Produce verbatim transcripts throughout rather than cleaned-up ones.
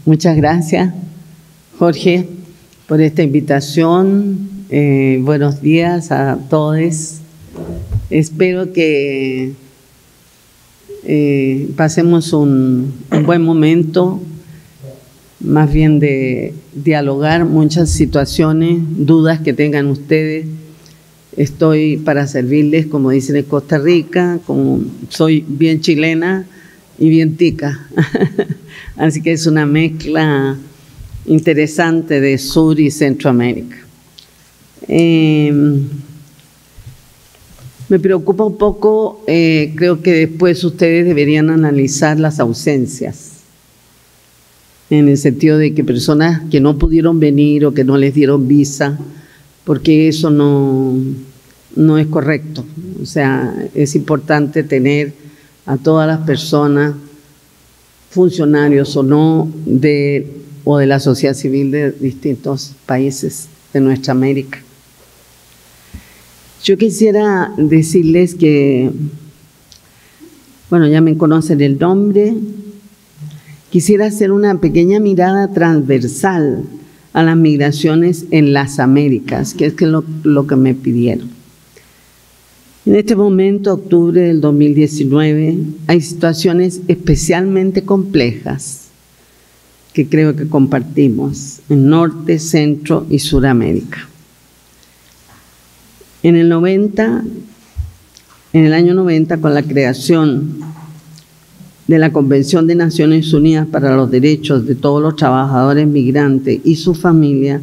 Muchas gracias, Jorge, por esta invitación. Eh, buenos días a todos. Espero que eh, pasemos un, un buen momento, más bien de dialogar muchas situaciones, dudas que tengan ustedes. Estoy para servirles, como dicen en Costa Rica, como soy bien chilena y bien tica. Así que es una mezcla interesante de Sur y Centroamérica. Eh, me preocupa un poco, eh, creo que después ustedes deberían analizar las ausencias, en el sentido de que personas que no pudieron venir o que no les dieron visa, porque eso no, no es correcto. O sea, es importante tener a todas las personas, funcionarios o no, de, o de la sociedad civil de distintos países de nuestra América. Yo quisiera decirles que, bueno, ya me conocen el nombre, quisiera hacer una pequeña mirada transversal a las migraciones en las Américas, que es que lo, lo que me pidieron. En este momento, octubre del dos mil diecinueve, hay situaciones especialmente complejas que creo que compartimos en Norte, Centro y Suramérica. En el noventa, en el año noventa, con la creación de la Convención de Naciones Unidas para los Derechos de todos los trabajadores migrantes y su familia,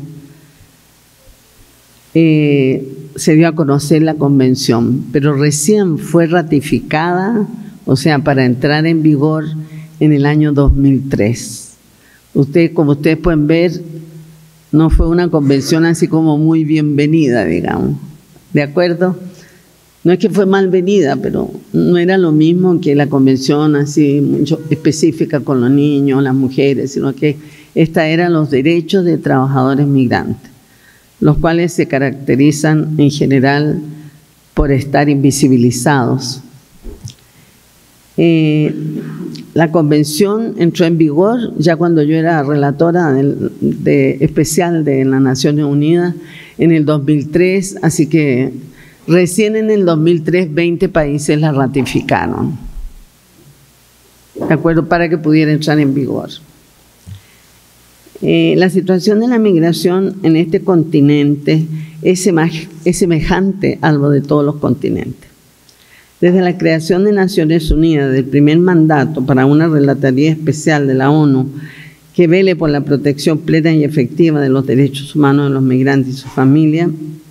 eh, se dio a conocer la convención, pero recién fue ratificada, o sea, para entrar en vigor en el año dos mil tres. Ustedes, como ustedes pueden ver, no fue una convención así como muy bienvenida, digamos, ¿de acuerdo? No es que fue malvenida, pero no era lo mismo que la convención así mucho específica con los niños, las mujeres, sino que esta era los derechos de trabajadores migrantes, los cuales se caracterizan en general por estar invisibilizados. Eh, la convención entró en vigor ya cuando yo era relatora del, de, especial de las Naciones Unidas en el dos mil tres, así que recién en el dos mil tres veinte países la ratificaron, ¿de acuerdo?, para que pudiera entrar en vigor. Eh, la situación de la migración en este continente es, es semejante a lo de todos los continentes. Desde la creación de Naciones Unidas, del primer mandato para una relatoría especial de la ONU que vele por la protección plena y efectiva de los derechos humanos de los migrantes y su familia,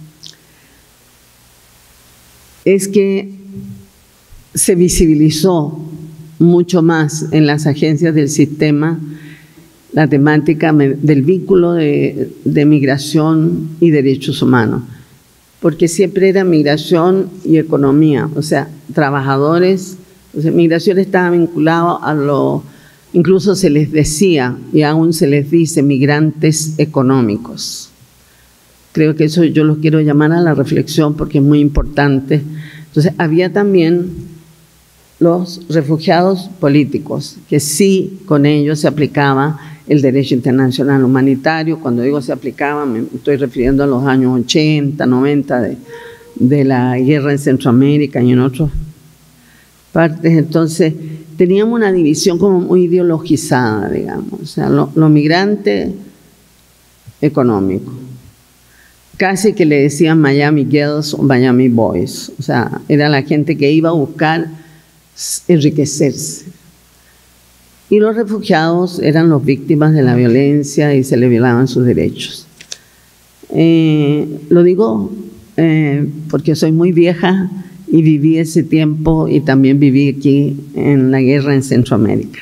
es que se visibilizó mucho más en las agencias del sistema la temática del vínculo de, de migración y derechos humanos, porque siempre era migración y economía, o sea, trabajadores, o sea, migración estaba vinculado a lo, incluso se les decía, y aún se les dice, migrantes económicos. Creo que eso yo los quiero llamar a la reflexión porque es muy importante. Entonces, había también los refugiados políticos, que sí con ellos se aplicaba el derecho internacional humanitario. Cuando digo se aplicaba, me estoy refiriendo a los años ochenta, noventa de, de la guerra en Centroamérica y en otras partes. Entonces, teníamos una división como muy ideologizada, digamos, o sea, los lo migrantes económicos. Casi que le decían Miami Girls o Miami Boys, o sea, era la gente que iba a buscar enriquecerse. Y los refugiados eran las víctimas de la violencia y se les violaban sus derechos. Eh, lo digo eh, porque soy muy vieja y viví ese tiempo y también viví aquí en la guerra en Centroamérica.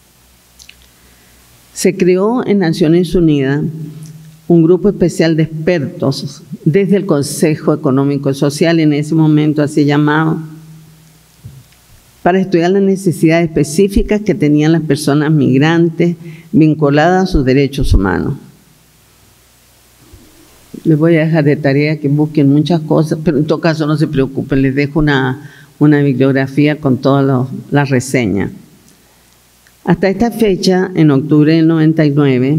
Se creó en Naciones Unidas un grupo especial de expertos desde el Consejo Económico y Social, en ese momento así llamado, para estudiar las necesidades específicas que tenían las personas migrantes vinculadas a sus derechos humanos. Les voy a dejar de tarea que busquen muchas cosas, pero en todo caso no se preocupen, les dejo una, una bibliografía con todas las reseñas. Hasta esta fecha, en octubre del noventa y nueve,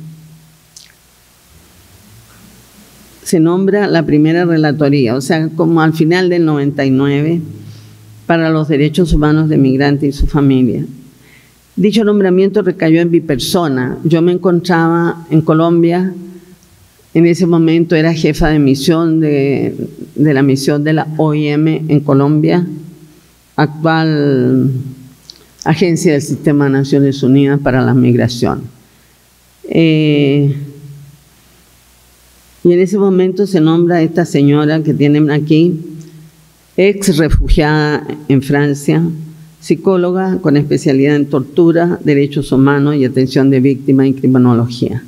se nombra la primera relatoría, o sea, como al final del noventa y nueve, para los derechos humanos de migrantes y su familia. Dicho nombramiento recayó en mi persona. Yo me encontraba en Colombia, en ese momento era jefa de misión de, de la misión de la O I M en Colombia, actual agencia del Sistema de Naciones Unidas para la Migración. Eh, y en ese momento se nombra a esta señora que tienen aquí, ex refugiada en Francia, psicóloga con especialidad en tortura, derechos humanos y atención de víctimas y criminología.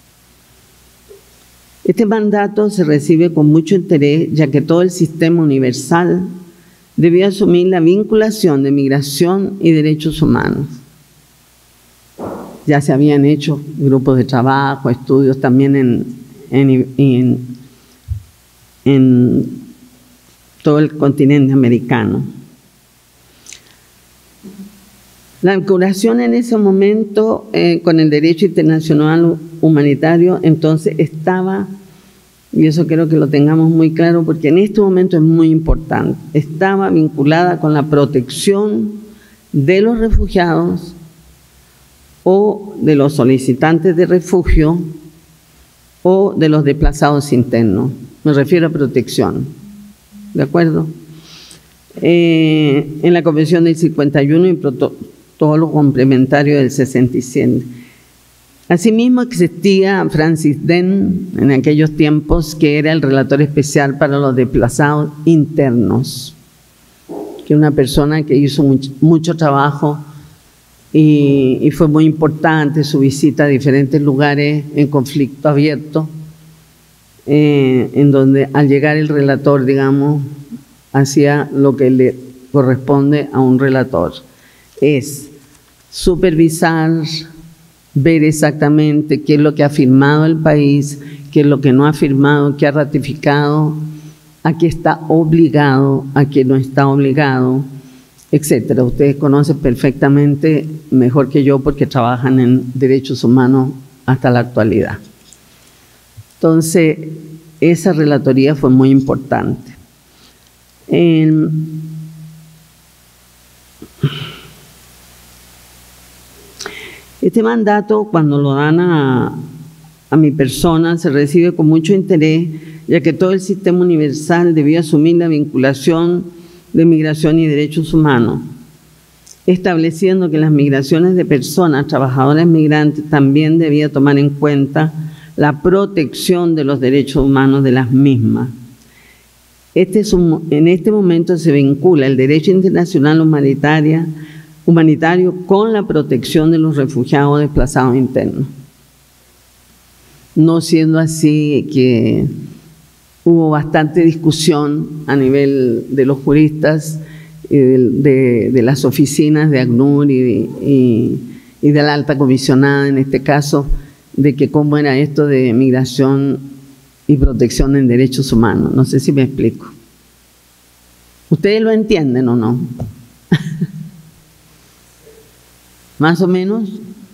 Este mandato se recibe con mucho interés, ya que todo el sistema universal debía asumir la vinculación de migración y derechos humanos. Ya se habían hecho grupos de trabajo, estudios también en, en, en, en todo el continente americano. La vinculación en ese momento eh, con el derecho internacional humanitario entonces estaba, y eso quiero que lo tengamos muy claro porque en este momento es muy importante, estaba vinculada con la protección de los refugiados o de los solicitantes de refugio o de los desplazados internos. Me refiero a protección, ¿de acuerdo? Eh, en la Convención del cincuenta y uno y protocolo complementario del sesenta y siete. Asimismo existía Francis Den en aquellos tiempos, que era el relator especial para los desplazados internos, que es una persona que hizo mucho, mucho trabajo y, y fue muy importante su visita a diferentes lugares en conflicto abierto, eh, en donde al llegar el relator, digamos, hacía lo que le corresponde a un relator, es supervisar, ver exactamente qué es lo que ha firmado el país, qué es lo que no ha firmado, qué ha ratificado, a qué está obligado, a qué no está obligado, etcétera. Ustedes conocen perfectamente, mejor que yo, porque trabajan en derechos humanos hasta la actualidad. Entonces, esa relatoría fue muy importante. Eh, Este mandato, cuando lo dan a, a mi persona, se recibe con mucho interés, ya que todo el sistema universal debía asumir la vinculación de migración y derechos humanos, estableciendo que las migraciones de personas, trabajadoras migrantes, también debía tomar en cuenta la protección de los derechos humanos de las mismas. Este es un, en este momento se vincula el derecho internacional humanitario humanitario con la protección de los refugiados desplazados internos. No siendo así que hubo bastante discusión a nivel de los juristas, y de, de, de las oficinas de ACNUR y, y, y de la alta comisionada en este caso, de que cómo era esto de migración y protección en derechos humanos. No sé si me explico. ¿Ustedes lo entienden o no? ¿Más o menos?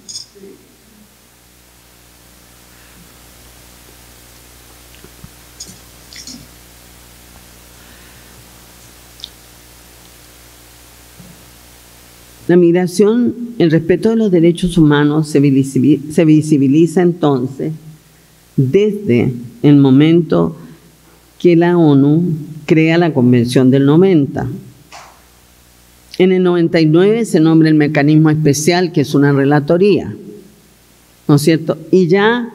La migración, el respeto de los derechos humanos se visibiliza, se visibiliza entonces desde el momento que la ONU crea la Convención del noventa. En el noventa y nueve se nombra el mecanismo especial, que es una relatoría, ¿no es cierto? Y ya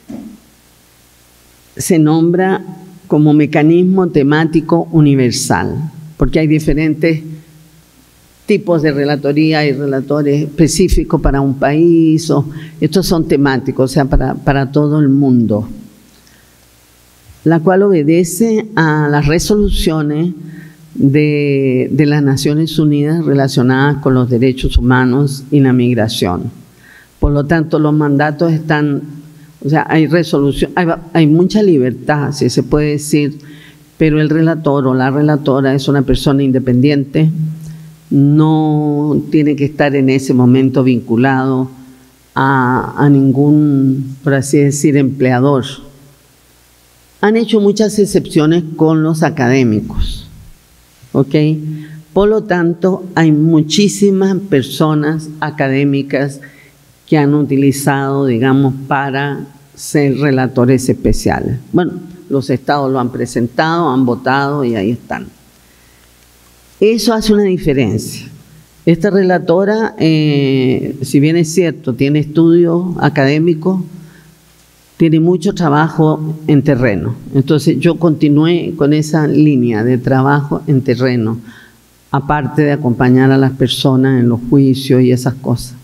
se nombra como mecanismo temático universal, porque hay diferentes tipos de relatoría, hay relatores específicos para un país, o estos son temáticos, o sea, para, para todo el mundo, la cual obedece a las resoluciones De, de las Naciones Unidas relacionadas con los derechos humanos y la migración. Por lo tanto, los mandatos están, o sea, hay resolución, hay, hay mucha libertad, si se puede decir, pero el relator o la relatora es una persona independiente, no tiene que estar en ese momento vinculado a, a ningún, por así decir, empleador. Han hecho muchas excepciones con los académicos, ¿ok? Por lo tanto, hay muchísimas personas académicas que han utilizado, digamos, para ser relatores especiales. Bueno, los estados lo han presentado, han votado y ahí están. Eso hace una diferencia. Esta relatora, eh, si bien es cierto, tiene estudios académicos, tiene mucho trabajo en terreno. Entonces yo continué con esa línea de trabajo en terreno, aparte de acompañar a las personas en los juicios y esas cosas.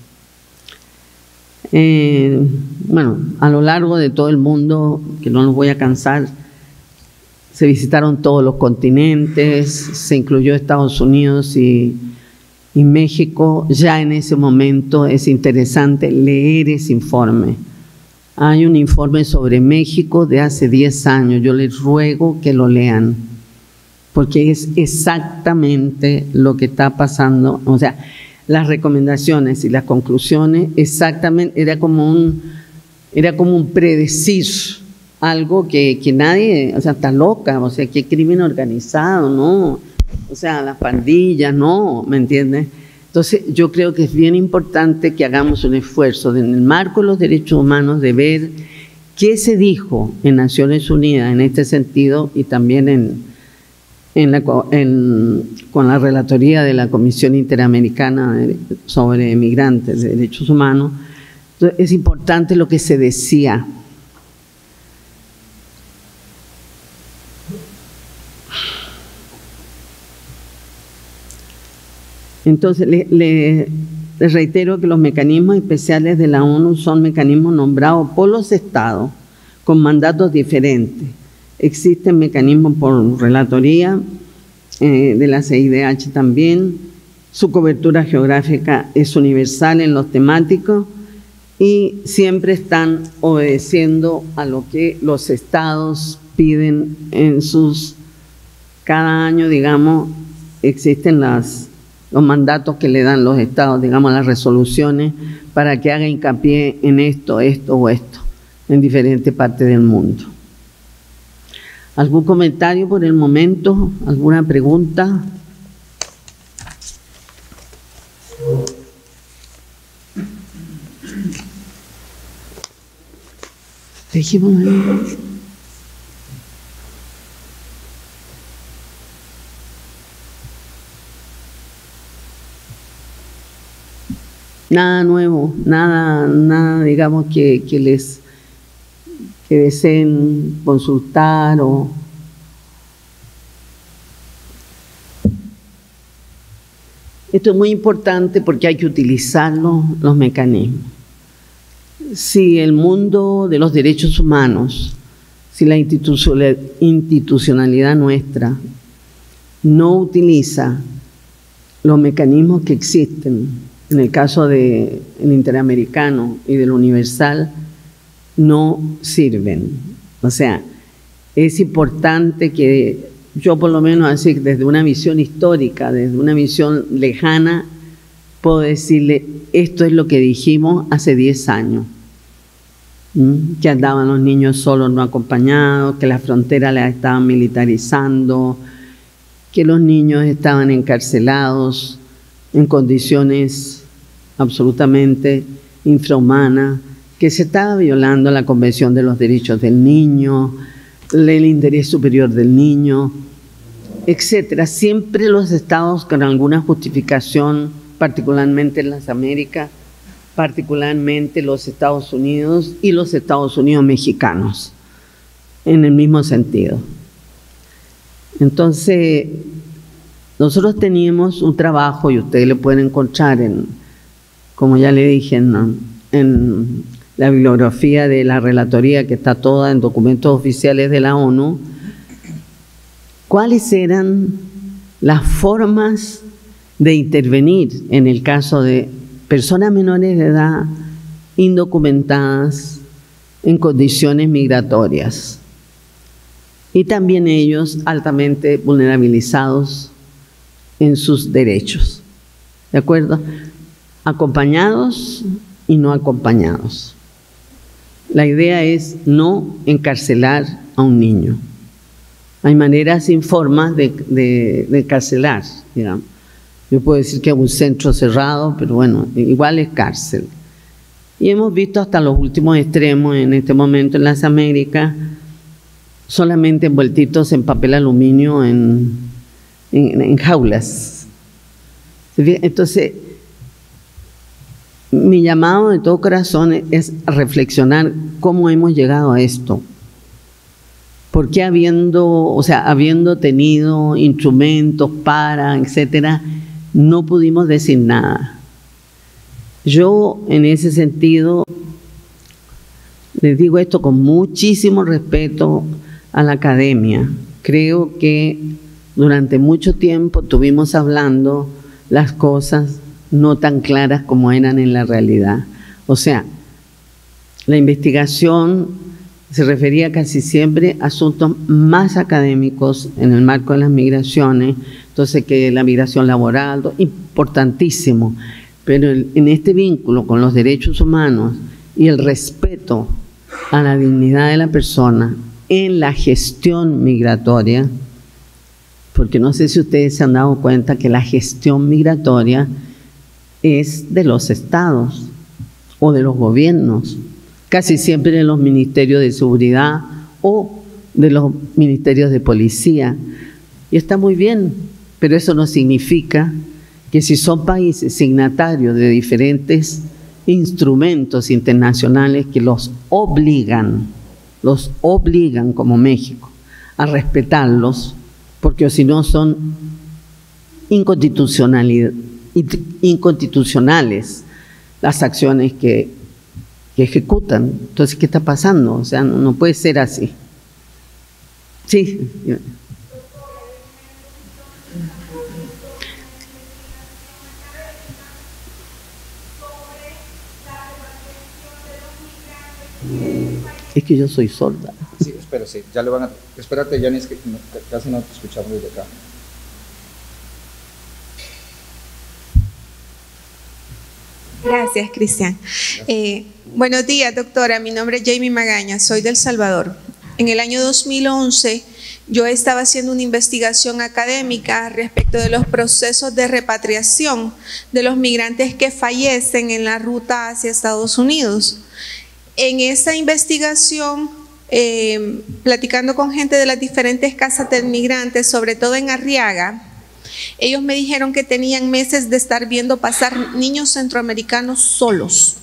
Eh, bueno, a lo largo de todo el mundo, que no los voy a cansar, se visitaron todos los continentes, se incluyó Estados Unidos y, y México. Ya en ese momento es interesante leer ese informe. Hay un informe sobre México de hace diez años, yo les ruego que lo lean, porque es exactamente lo que está pasando, o sea, las recomendaciones y las conclusiones, exactamente, era como un, era como un predecir algo que, que nadie, o sea, está loca, o sea, que crimen organizado, ¿no? O sea, las pandillas, ¿no? ¿Me entiendes? Entonces, yo creo que es bien importante que hagamos un esfuerzo en el marco de los derechos humanos de ver qué se dijo en Naciones Unidas en este sentido y también en, en la, en, con la relatoría de la Comisión Interamericana sobre Migrantes de Derechos Humanos. Entonces, es importante lo que se decía. Entonces, le, le, les reitero que los mecanismos especiales de la ONU son mecanismos nombrados por los estados con mandatos diferentes. Existen mecanismos por relatoría, eh, de la C I D H también. Su cobertura geográfica es universal en los temáticos y siempre están obedeciendo a lo que los estados piden en sus… Cada año, digamos, existen las… los mandatos que le dan los estados, digamos, las resoluciones, para que haga hincapié en esto, esto o esto, en diferentes partes del mundo. ¿Algún comentario por el momento? ¿Alguna pregunta? Dijimos ahí. Nada nuevo, nada, nada digamos, que, que les que deseen consultar o… Esto es muy importante porque hay que utilizar los, los mecanismos. Si el mundo de los derechos humanos, si la institucionalidad nuestra no utiliza los mecanismos que existen, en el caso del Interamericano y del Universal, no sirven. O sea, es importante que yo por lo menos así, desde una visión histórica, desde una visión lejana, puedo decirle, esto es lo que dijimos hace diez años, ¿Mm? que andaban los niños solos no acompañados, que las fronteras las estaban militarizando, que los niños estaban encarcelados en condiciones absolutamente infrahumanas, que se estaba violando la Convención de los Derechos del Niño, el interés superior del niño, etcétera. Siempre los estados con alguna justificación, particularmente en las Américas, particularmente los Estados Unidos y los Estados Unidos mexicanos, en el mismo sentido. Entonces, nosotros teníamos un trabajo, y ustedes lo pueden encontrar en, como ya le dije, en, en la bibliografía de la relatoría, que está toda en documentos oficiales de la ONU, cuáles eran las formas de intervenir en el caso de personas menores de edad indocumentadas en condiciones migratorias y también ellos altamente vulnerabilizados en sus derechos. ¿de acuerdo? Acompañados y no acompañados. La idea es no encarcelar a un niño. Hay maneras y formas de, de, de encarcelar, digamos. Yo puedo decir que es un centro cerrado, pero bueno, igual es cárcel. Y hemos visto hasta los últimos extremos en este momento en las Américas, solamente envueltitos en papel aluminio en, en, en jaulas. Entonces, mi llamado de todo corazón es reflexionar cómo hemos llegado a esto. ¿Por qué habiendo, o sea, habiendo tenido instrumentos para, etcétera, no pudimos decir nada? Yo, en ese sentido, les digo esto con muchísimo respeto a la academia. Creo que durante mucho tiempo estuvimos hablando las cosas no tan claras como eran en la realidad. O sea, la investigación se refería casi siempre a asuntos más académicos en el marco de las migraciones, entonces que la migración laboral, importantísimo, pero en este vínculo con los derechos humanos y el respeto a la dignidad de la persona en la gestión migratoria, porque no sé si ustedes se han dado cuenta que la gestión migratoria es de los estados o de los gobiernos, casi siempre de los ministerios de seguridad o de los ministerios de policía. Y está muy bien, pero eso no significa que si son países signatarios de diferentes instrumentos internacionales que los obligan, los obligan como México a respetarlos, porque si no son inconstitucionalidad, inconstitucionales las acciones que, que ejecutan. Entonces, ¿qué está pasando? O sea, no, no puede ser así. Sí. Es que yo soy sorda. Sí, espérate, ya le van a... Espérate, Yanis, que no, casi no te escuchamos desde acá. Gracias, Cristian. Eh, buenos días, doctora. Mi nombre es Jamie Magaña, soy del Salvador. En el año dos mil once, yo estaba haciendo una investigación académica respecto de los procesos de repatriación de los migrantes que fallecen en la ruta hacia Estados Unidos. En esa investigación, eh, platicando con gente de las diferentes casas de migrantes, sobre todo en Arriaga, ellos me dijeron que tenían meses de estar viendo pasar niños centroamericanos solos.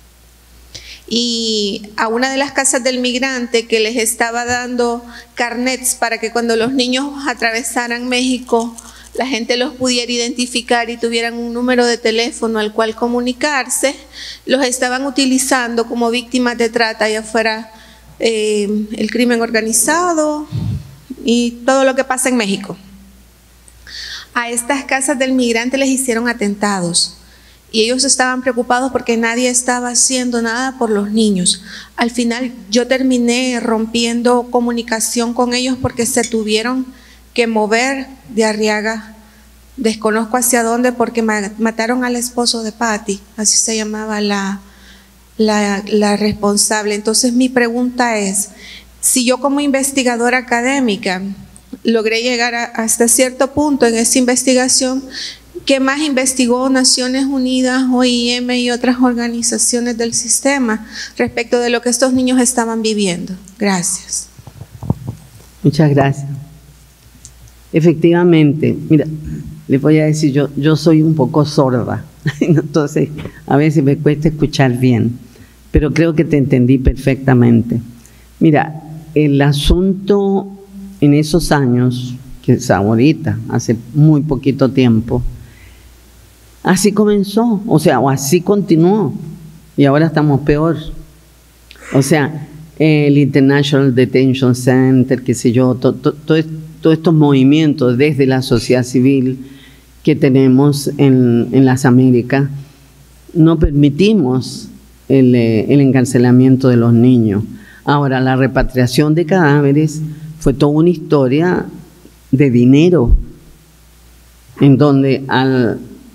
Y a una de las casas del migrante que les estaba dando carnets para que cuando los niños atravesaran México, la gente los pudiera identificar y tuvieran un número de teléfono al cual comunicarse, los estaban utilizando como víctimas de trata, ya fuera eh, el crimen organizado y todo lo que pasa en México. A estas casas del migrante les hicieron atentados y ellos estaban preocupados porque nadie estaba haciendo nada por los niños. Al final yo terminé rompiendo comunicación con ellos porque se tuvieron que mover de Arriaga, desconozco hacia dónde, porque mataron al esposo de Patty, así se llamaba la, la, la responsable. Entonces mi pregunta es, si yo como investigadora académica logré llegar a, hasta cierto punto en esa investigación, ¿qué más investigó Naciones Unidas, O I M y otras organizaciones del sistema respecto de lo que estos niños estaban viviendo? Gracias. Muchas gracias. Efectivamente, mira, les voy a decir, yo, yo soy un poco sorda, entonces a veces me cuesta escuchar bien, pero creo que te entendí perfectamente. Mira, el asunto en esos años, que es ahorita, hace muy poquito tiempo, así comenzó, o sea, o así continuó, y ahora estamos peor. O sea, el International Detention Center, qué sé yo, todo, todo, todo, todos estos movimientos desde la sociedad civil que tenemos en, en las Américas, no permitimos el, el encarcelamiento de los niños. Ahora, la repatriación de cadáveres fue toda una historia de dinero, en donde al,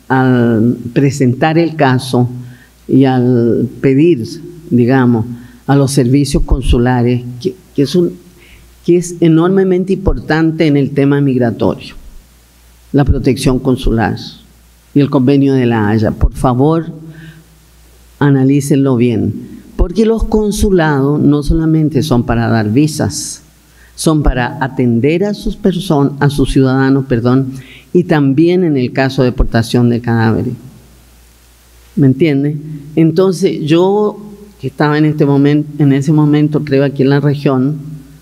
al presentar el caso y al pedir, digamos, a los servicios consulares, que, que, es un, que es enormemente importante en el tema migratorio, la protección consular y el convenio de La Haya. Por favor, analícenlo bien, porque los consulados no solamente son para dar visas, son para atender a sus personas, a sus ciudadanos, perdón, y también en el caso de deportación de cadáveres. ¿Me entiende? Entonces, yo que estaba en este momento, en ese momento, creo aquí en la región,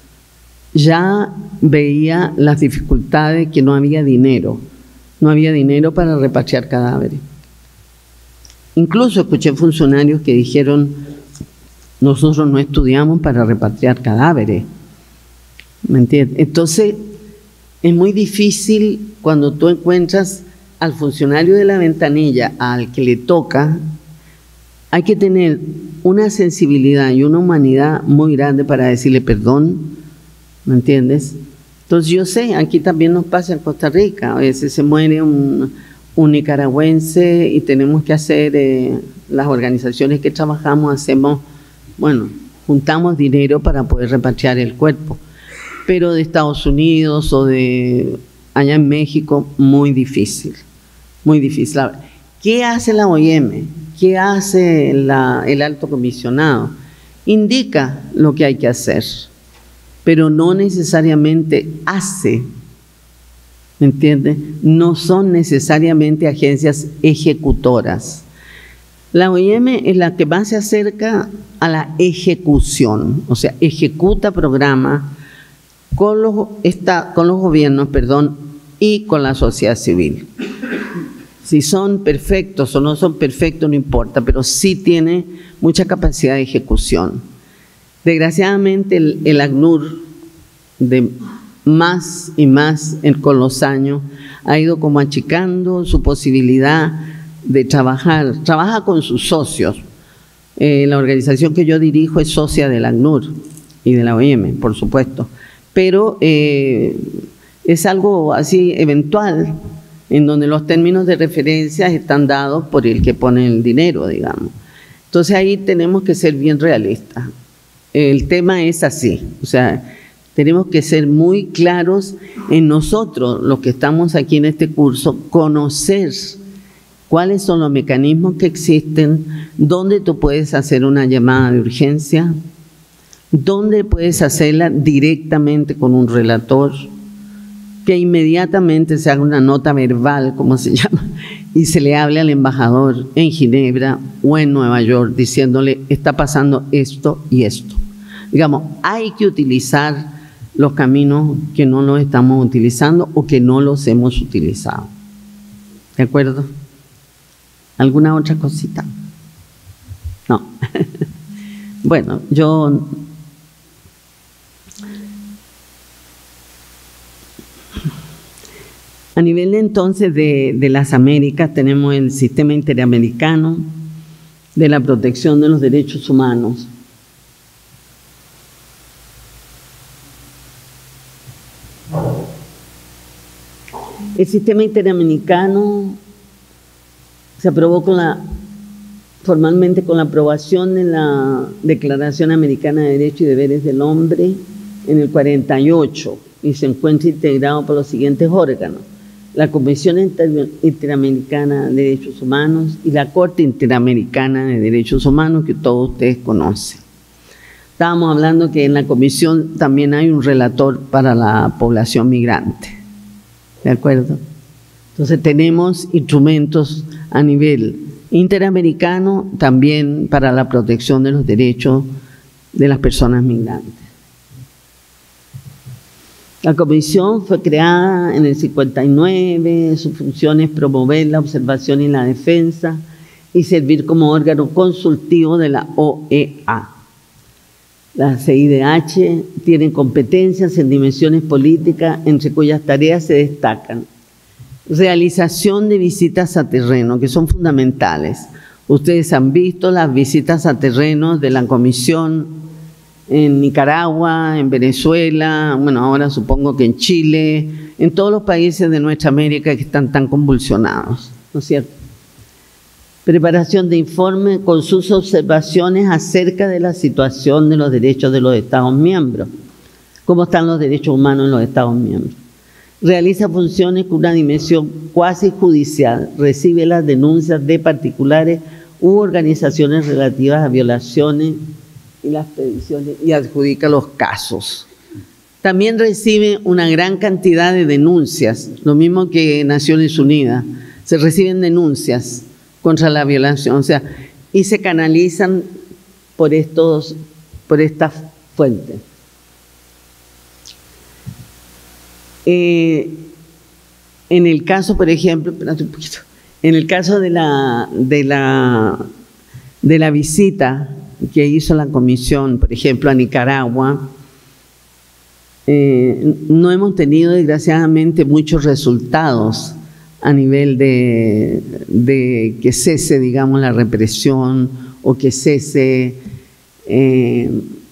ya veía las dificultades, que no había dinero, no había dinero para repatriar cadáveres. Incluso escuché funcionarios que dijeron, nosotros no estudiamos para repatriar cadáveres. ¿Me entiendes? Entonces, es muy difícil cuando tú encuentras al funcionario de la ventanilla, al que le toca, hay que tener una sensibilidad y una humanidad muy grande para decirle perdón, ¿me entiendes? Entonces yo sé, aquí también nos pasa en Costa Rica, a veces se muere un, un nicaragüense y tenemos que hacer, eh, las organizaciones que trabajamos hacemos, bueno, juntamos dinero para poder repatriar el cuerpo, pero de Estados Unidos o de allá en México, muy difícil, muy difícil. ¿Qué hace la O I M? ¿Qué hace la, el alto comisionado? Indica lo que hay que hacer, pero no necesariamente hace, ¿me entiende? No son necesariamente agencias ejecutoras. La O I M es la que más se acerca a la ejecución, o sea, ejecuta programas con los, está, con los gobiernos, perdón, y con la sociedad civil. Si son perfectos o no son perfectos, no importa, pero sí tiene mucha capacidad de ejecución. Desgraciadamente, el, el ACNUR, de más y más en, con los años, ha ido como achicando su posibilidad de trabajar. Trabaja con sus socios. Eh, la organización que yo dirijo es socia del ACNUR y de la O I M, por supuesto, pero eh, es algo así eventual, en donde los términos de referencia están dados por el que pone el dinero, digamos. Entonces ahí tenemos que ser bien realistas. El tema es así, o sea, tenemos que ser muy claros en nosotros, los que estamos aquí en este curso, conocer cuáles son los mecanismos que existen, dónde tú puedes hacer una llamada de urgencia, dónde puedes hacerla directamente con un relator, que inmediatamente se haga una nota verbal, como se llama, y se le hable al embajador en Ginebra o en Nueva York, diciéndole, está pasando esto y esto. Digamos, hay que utilizar los caminos que no los estamos utilizando o que no los hemos utilizado. ¿De acuerdo? ¿Alguna otra cosita? No. Bueno, yo... A nivel entonces de, de las Américas tenemos el Sistema Interamericano de la Protección de los Derechos Humanos. El Sistema Interamericano se aprobó con la, formalmente con la aprobación de la Declaración Americana de Derechos y Deberes del Hombre en el cuarenta y ocho y se encuentra integrado por los siguientes órganos: la Comisión Interamericana de Derechos Humanos y la Corte Interamericana de Derechos Humanos, que todos ustedes conocen. Estábamos hablando que en la comisión también hay un relator para la población migrante, ¿de acuerdo? Entonces tenemos instrumentos a nivel interamericano también para la protección de los derechos de las personas migrantes. La comisión fue creada en el cincuenta y nueve, su función es promover la observación y la defensa y servir como órgano consultivo de la O E A. La C I D H tiene competencias en dimensiones políticas, entre cuyas tareas se destacan realización de visitas a terreno, que son fundamentales. Ustedes han visto las visitas a terreno de la comisión en Nicaragua, en Venezuela, bueno, ahora supongo que en Chile, en todos los países de nuestra América que están tan convulsionados, ¿no es cierto? Preparación de informe con sus observaciones acerca de la situación de los derechos de los Estados miembros. ¿Cómo están los derechos humanos en los Estados miembros? Realiza funciones con una dimensión cuasi judicial, recibe las denuncias de particulares u organizaciones relativas a violaciones y las peticiones y adjudica los casos. También recibe una gran cantidad de denuncias, lo mismo que Naciones Unidas, se reciben denuncias contra la violación, o sea, y se canalizan por estos, por estas fuentes. Eh, en el caso, por ejemplo, espérate un poquito, en el caso de la, de la, de la visita que hizo la comisión, por ejemplo, a Nicaragua, eh, no hemos tenido desgraciadamente muchos resultados a nivel de, de que cese, digamos, la represión o que cese eh,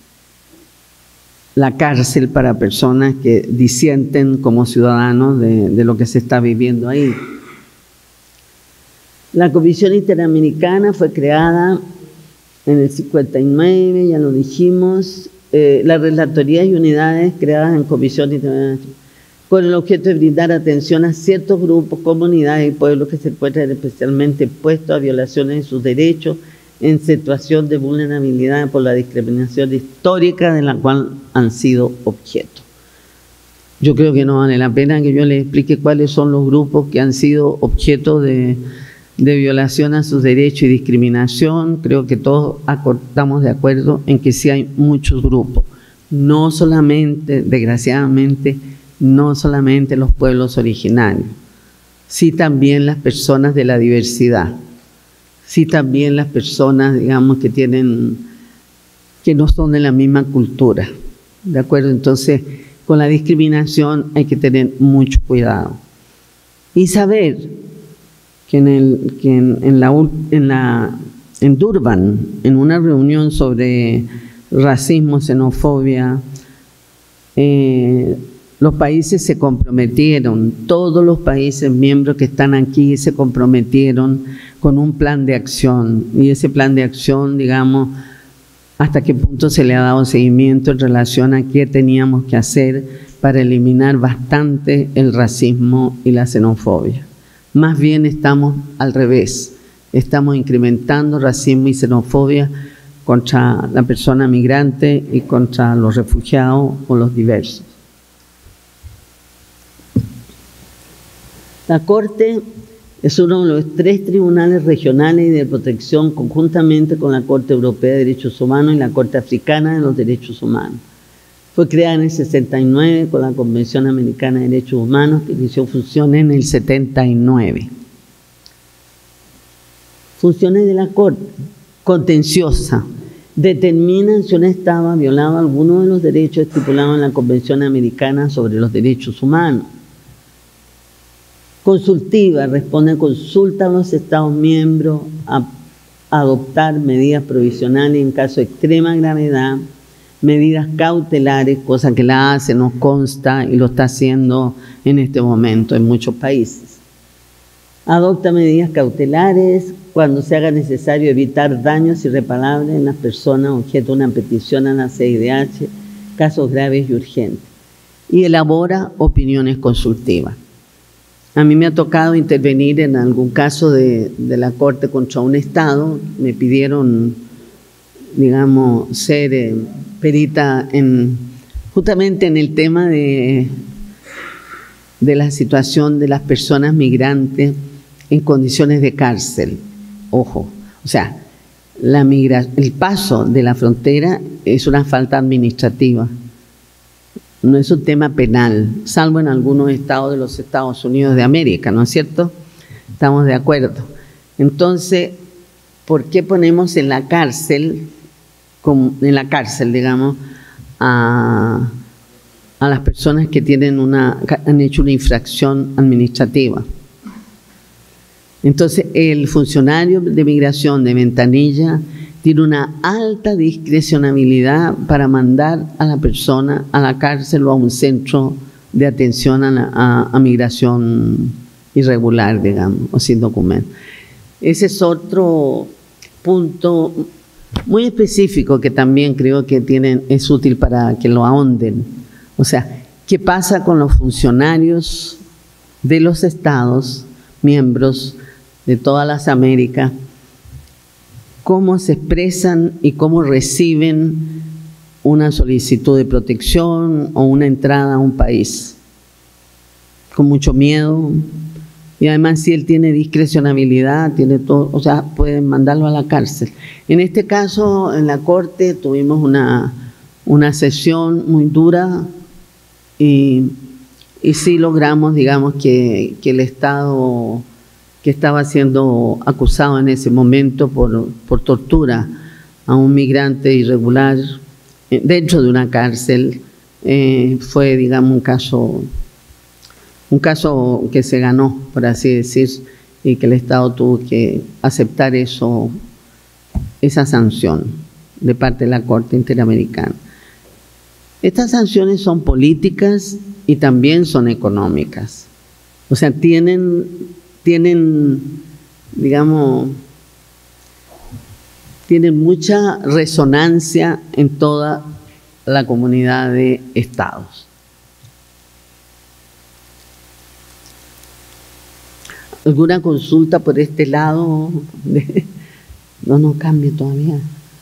la cárcel para personas que disienten como ciudadanos de, de lo que se está viviendo ahí. La Comisión Interamericana fue creada en el cincuenta y nueve, ya lo dijimos, eh, las relatorías y unidades creadas en Comisión Interamericana con el objeto de brindar atención a ciertos grupos, comunidades y pueblos que se encuentran especialmente expuestos a violaciones de sus derechos en situación de vulnerabilidad por la discriminación histórica de la cual han sido objeto. Yo creo que no vale la pena que yo les explique cuáles son los grupos que han sido objeto de, de violación a sus derechos y discriminación. Creo que todos estamos de acuerdo en que sí hay muchos grupos, no solamente, desgraciadamente, no solamente los pueblos originarios, sí también las personas de la diversidad, sí también las personas, digamos, que tienen, que no son de la misma cultura, ¿de acuerdo? Entonces, con la discriminación hay que tener mucho cuidado. Y saber que en, el, que en, en, la, en, la, en Durban, en una reunión sobre racismo, xenofobia, eh, los países se comprometieron, todos los países miembros que están aquí se comprometieron con un plan de acción, y ese plan de acción, digamos, hasta qué punto se le ha dado seguimiento en relación a qué teníamos que hacer para eliminar bastante el racismo y la xenofobia. Más bien estamos al revés, estamos incrementando racismo y xenofobia contra la persona migrante y contra los refugiados o los diversos. La Corte es uno de los tres tribunales regionales de protección conjuntamente con la Corte Europea de Derechos Humanos y la Corte Africana de los Derechos Humanos. Fue creada en el sesenta y nueve con la Convención Americana de Derechos Humanos, que inició funciones en el setenta y nueve. Funciones de la Corte: contenciosa. Determinan si un Estado ha violado alguno de los derechos estipulados en la Convención Americana sobre los Derechos Humanos. Consultiva, responde a consulta a los Estados miembros a, a adoptar medidas provisionales en caso de extrema gravedad, medidas cautelares, cosa que la hace, nos consta y lo está haciendo en este momento en muchos países. Adopta medidas cautelares cuando se haga necesario evitar daños irreparables en las personas objeto de una petición a la C I D H, casos graves y urgentes. Y elabora opiniones consultivas. A mí me ha tocado intervenir en algún caso de, de la Corte contra un Estado. Me pidieron, digamos, ser eh, perita en, justamente en el tema de, de la situación de las personas migrantes en condiciones de cárcel. Ojo, o sea, la migra, el paso de la frontera es una falta administrativa. No es un tema penal, salvo en algunos estados de los Estados Unidos de América, ¿no es cierto? Estamos de acuerdo. Entonces, ¿por qué ponemos en la cárcel, en la cárcel, digamos, a, a las personas que tienen una, han hecho una infracción administrativa? Entonces, el funcionario de migración de Ventanilla tiene una alta discrecionabilidad para mandar a la persona a la cárcel o a un centro de atención a, la, a, a migración irregular, digamos, o sin documento. Ese es otro punto muy específico que también creo que tienen, es útil para que lo ahonden. O sea, ¿qué pasa con los funcionarios de los estados, miembros de todas las Américas? ¿Cómo se expresan y cómo reciben una solicitud de protección o una entrada a un país? Con mucho miedo. Y además, si él tiene discrecionabilidad, tiene todo, o sea, pueden mandarlo a la cárcel. En este caso, en la Corte tuvimos una, una sesión muy dura y, y sí logramos, digamos, que, que el Estado que estaba siendo acusado en ese momento por, por tortura a un migrante irregular dentro de una cárcel, eh, fue, digamos, un caso... Un caso que se ganó, por así decir, y que el Estado tuvo que aceptar eso, esa sanción de parte de la Corte Interamericana. Estas sanciones son políticas y también son económicas. O sea, tienen, tienen, digamos, tienen mucha resonancia en toda la comunidad de estados. ¿Alguna consulta por este lado? No, no cambie todavía.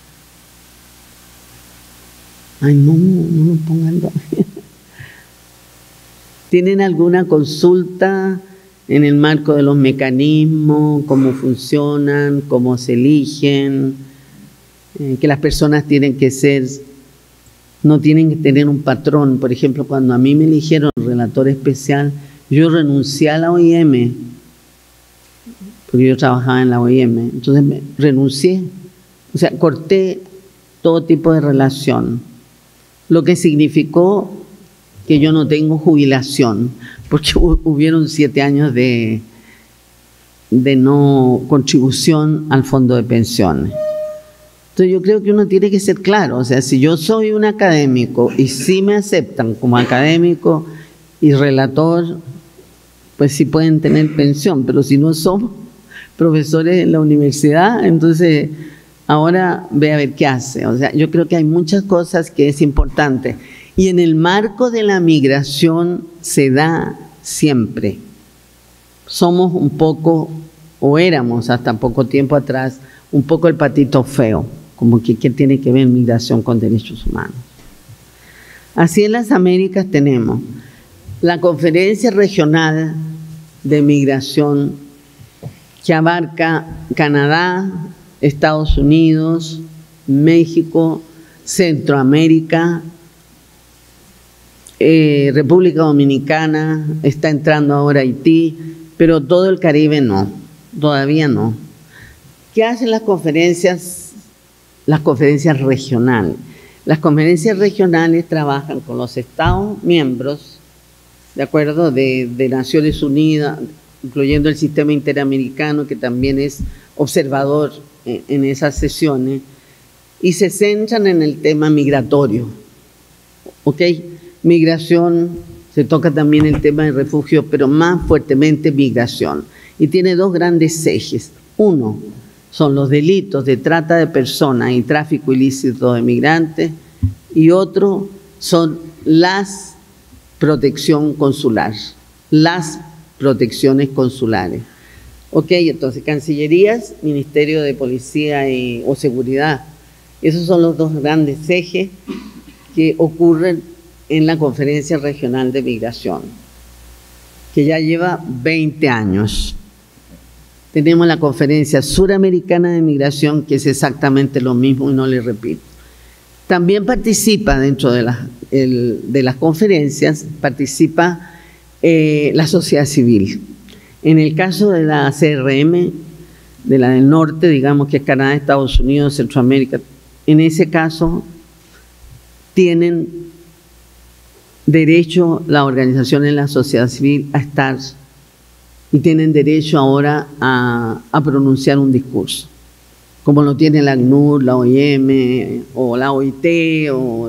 Ay, no, no lo pongan todavía. ¿Tienen alguna consulta en el marco de los mecanismos, cómo funcionan, cómo se eligen, eh, que las personas tienen que ser, no tienen que tener un patrón? Por ejemplo, cuando a mí me eligieron relator especial, yo renuncié a la O I M, porque yo trabajaba en la O I M, entonces me renuncié, o sea, corté todo tipo de relación, lo que significó que yo no tengo jubilación, porque hubieron siete años de, de no contribución al fondo de pensiones. Entonces yo creo que uno tiene que ser claro, o sea, si yo soy un académico y sí me aceptan como académico y relator, pues sí pueden tener pensión, pero si no somos profesores en la universidad, entonces ahora ve a ver qué hace. O sea, yo creo que hay muchas cosas que es importante. Y en el marco de la migración se da siempre. Somos un poco, o éramos hasta poco tiempo atrás, un poco el patito feo, como que ¿qué tiene que ver migración con derechos humanos? Así en las Américas tenemos la Conferencia Regional de Migración, que abarca Canadá, Estados Unidos, México, Centroamérica, eh, República Dominicana, está entrando ahora Haití, pero todo el Caribe no, todavía no. ¿Qué hacen las conferencias, las conferencias regionales? Las conferencias regionales trabajan con los Estados miembros, de acuerdo, de, de Naciones Unidas, incluyendo el sistema interamericano, que también es observador en, en esas sesiones, y se centran en el tema migratorio. ¿Ok? Migración, se toca también el tema de refugio, pero más fuertemente migración. Y tiene dos grandes ejes. Uno son los delitos de trata de personas y tráfico ilícito de migrantes, y otro son las protección consular, las protecciones consulares. Ok, entonces Cancillerías, Ministerio de Policía y, o Seguridad, esos son los dos grandes ejes que ocurren en la Conferencia Regional de Migración, que ya lleva veinte años. Tenemos la Conferencia Suramericana de Migración, que es exactamente lo mismo y no le repito. También participa dentro de, la, el, de las conferencias, participa eh, la sociedad civil. En el caso de la C R M, de la del norte, digamos que es Canadá, Estados Unidos, Centroamérica, en ese caso tienen derecho la organización de la sociedad civil a estar y tienen derecho ahora a, a pronunciar un discurso, como lo tiene la A C N U R, la O I M o la O I T o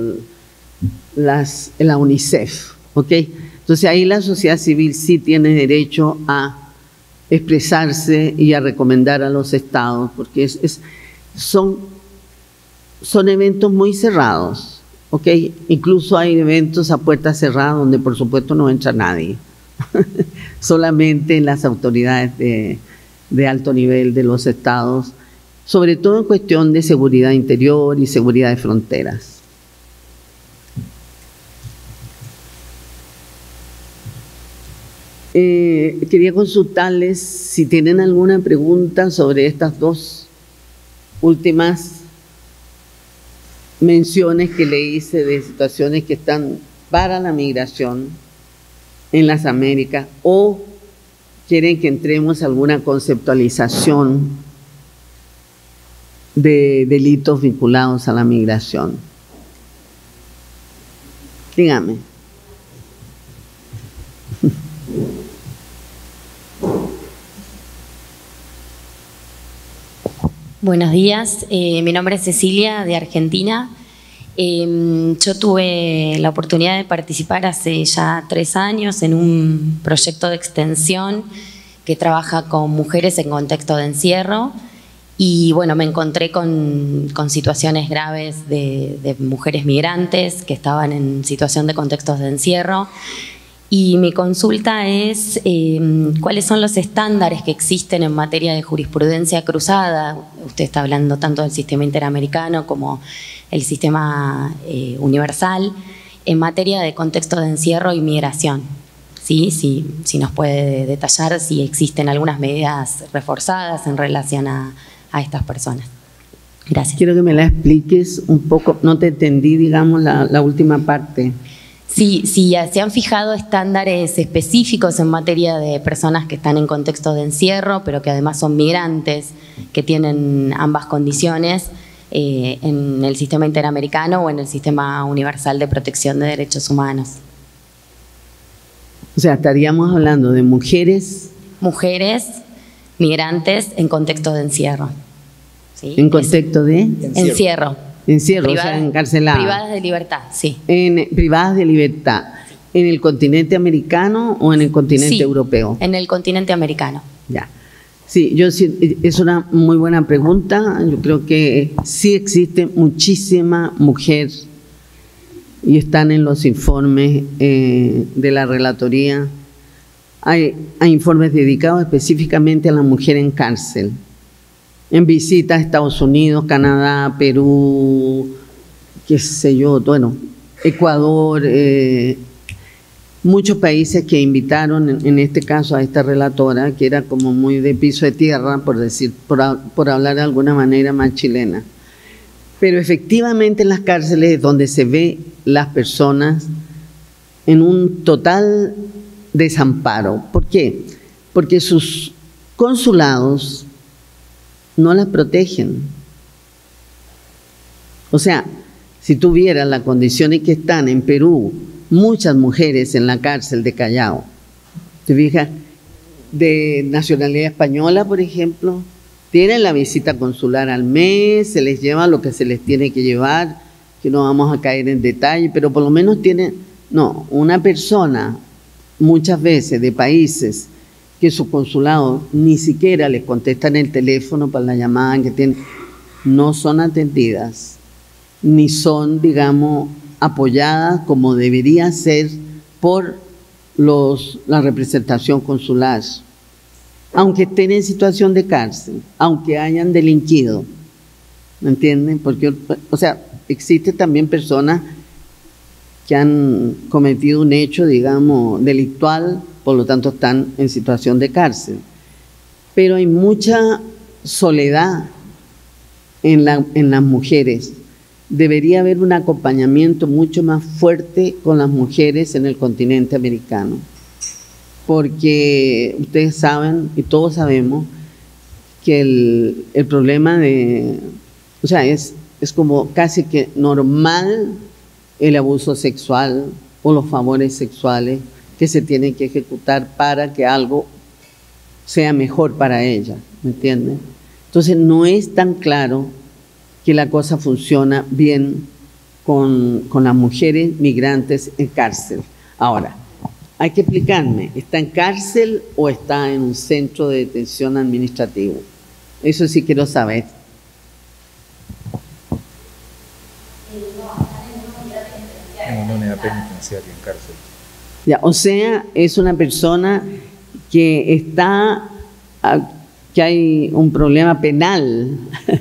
las, la UNICEF. ¿Okay? Entonces ahí la sociedad civil sí tiene derecho a expresarse y a recomendar a los estados, porque es, es, son, son eventos muy cerrados, ¿ok? Incluso hay eventos a puerta cerrada donde por supuesto no entra nadie, solamente las autoridades de, de alto nivel de los estados, sobre todo en cuestión de seguridad interior y seguridad de fronteras. Eh, quería consultarles si tienen alguna pregunta sobre estas dos últimas menciones que le hice de situaciones que están para la migración en las Américas, o quieren que entremos a alguna conceptualización de delitos vinculados a la migración. Dígame. Buenos días, eh, mi nombre es Cecilia, de Argentina. Eh, yo tuve la oportunidad de participar hace ya tres años en un proyecto de extensión que trabaja con mujeres en contexto de encierro, y bueno, me encontré con, con situaciones graves de, de mujeres migrantes que estaban en situación de contextos de encierro. Y mi consulta es eh, ¿cuáles son los estándares que existen en materia de jurisprudencia cruzada? Usted está hablando tanto del sistema interamericano como el sistema eh, universal en materia de contexto de encierro y migración. ¿Sí? Sí, si nos puede detallar si existen algunas medidas reforzadas en relación a, a estas personas. Gracias. Quiero que me la expliques un poco, no te entendí, digamos, la, la última parte. Sí, sí, se han fijado estándares específicos en materia de personas que están en contexto de encierro, pero que además son migrantes, que tienen ambas condiciones eh, en el sistema interamericano o en el sistema universal de protección de derechos humanos. O sea, estaríamos hablando de mujeres. Mujeres migrantes en contexto de encierro. ¿Sí? En contexto de encierro. encierro. Encierro, privadas, o sea, encarceladas. Privadas de libertad, sí. En, privadas de libertad. ¿En el continente americano o en el continente sí, europeo? En el continente americano. Ya. Sí, yo sí, es una muy buena pregunta. Yo creo que sí existe muchísima mujer y están en los informes eh, de la relatoría. Hay, hay informes dedicados específicamente a la mujer en cárcel, en visita a Estados Unidos, Canadá, Perú, qué sé yo, bueno, Ecuador, eh, muchos países que invitaron, en, en este caso a esta relatora, que era como muy de piso de tierra, por decir, por, por hablar de alguna manera más chilena. Pero efectivamente en las cárceles es donde se ve las personas en un total desamparo. ¿Por qué? Porque sus consulados no las protegen. O sea, si tú vieras las condiciones que están en Perú, muchas mujeres en la cárcel de Callao, te fijas, de nacionalidad española, por ejemplo, tienen la visita consular al mes, se les lleva lo que se les tiene que llevar, que no vamos a caer en detalle, pero por lo menos tienen, no, una persona muchas veces de países que su consulado ni siquiera les contestan el teléfono para la llamada que tienen, no son atendidas, ni son, digamos, apoyadas como debería ser por los, la representación consular, aunque estén en situación de cárcel, aunque hayan delinquido, ¿me entienden? Porque, o sea, existen también personas que han cometido un hecho, digamos, delictual, por lo tanto están en situación de cárcel. Pero hay mucha soledad en, la, en las mujeres. Debería haber un acompañamiento mucho más fuerte con las mujeres en el continente americano. Porque ustedes saben, y todos sabemos, que el, el problema de... O sea, es, es como casi que normal el abuso sexual o los favores sexuales que se tienen que ejecutar para que algo sea mejor para ella, ¿me entienden? Entonces no es tan claro que la cosa funciona bien con, con las mujeres migrantes en cárcel. Ahora, hay que explicarme, ¿está en cárcel o está en un centro de detención administrativo? Eso sí quiero saber. En una unidad penitenciaria, en cárcel. Ya, o sea, es una persona que está, que hay un problema penal.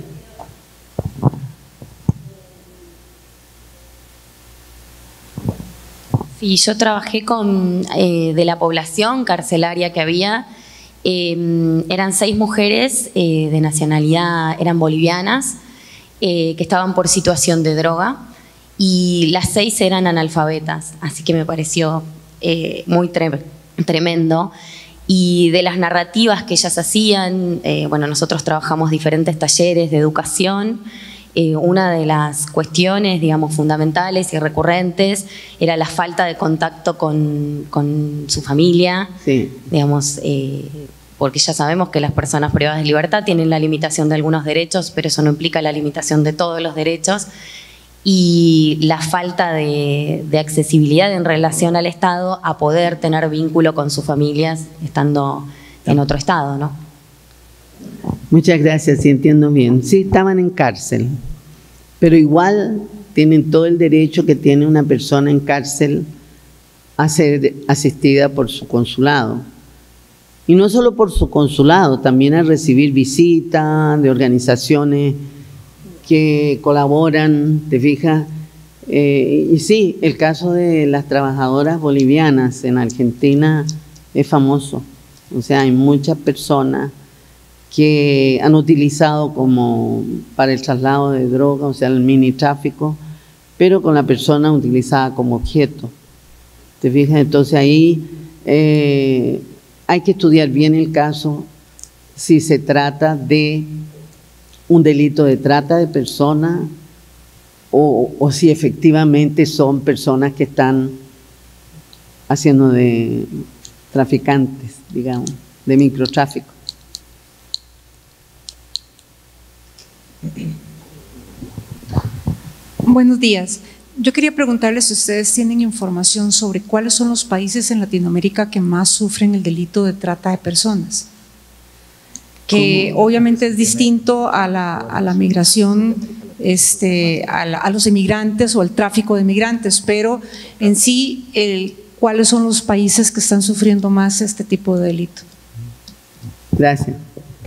Sí, yo trabajé con, eh, de la población carcelaria que había, eh, eran seis mujeres eh, de nacionalidad, eran bolivianas, eh, que estaban por situación de droga, y las seis eran analfabetas, así que me pareció eh, muy tre tremendo. Y de las narrativas que ellas hacían, eh, bueno, nosotros trabajamos diferentes talleres de educación. Eh, una de las cuestiones, digamos, fundamentales y recurrentes era la falta de contacto con, con su familia, Sí. digamos, eh, porque ya sabemos que las personas privadas de libertad tienen la limitación de algunos derechos, pero eso no implica la limitación de todos los derechos, y la falta de, de accesibilidad en relación al Estado a poder tener vínculo con sus familias estando en otro Estado, ¿no? Muchas gracias, sí entiendo bien. Sí, estaban en cárcel, pero igual tienen todo el derecho que tiene una persona en cárcel a ser asistida por su consulado. Y no solo por su consulado, también a recibir visitas de organizaciones que colaboran, ¿te fijas? Eh, y sí, el caso de las trabajadoras bolivianas en Argentina es famoso. O sea, hay muchas personas que han utilizado como para el traslado de droga, o sea, el mini tráfico, pero con la persona utilizada como objeto. ¿Te fijas? Entonces ahí eh, hay que estudiar bien el caso, si se trata de un delito de trata de personas o, o si efectivamente son personas que están haciendo de traficantes, digamos, de microtráfico. Buenos días. Yo quería preguntarles si ustedes tienen información sobre cuáles son los países en Latinoamérica que más sufren el delito de trata de personas, que obviamente es distinto a la, a la migración, este, a, la, a los inmigrantes o al tráfico de migrantes, pero en sí, el, ¿cuáles son los países que están sufriendo más este tipo de delito? Gracias.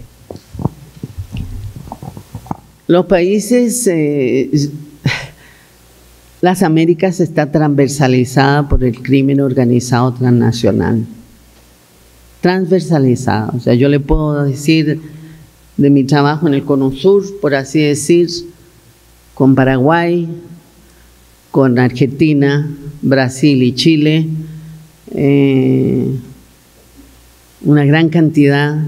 Los países, eh, las Américas está transversalizada por el crimen organizado transnacional. Transversalizada, o sea, yo le puedo decir de mi trabajo en el Cono Sur, por así decir, con Paraguay, con Argentina, Brasil y Chile, eh, una gran cantidad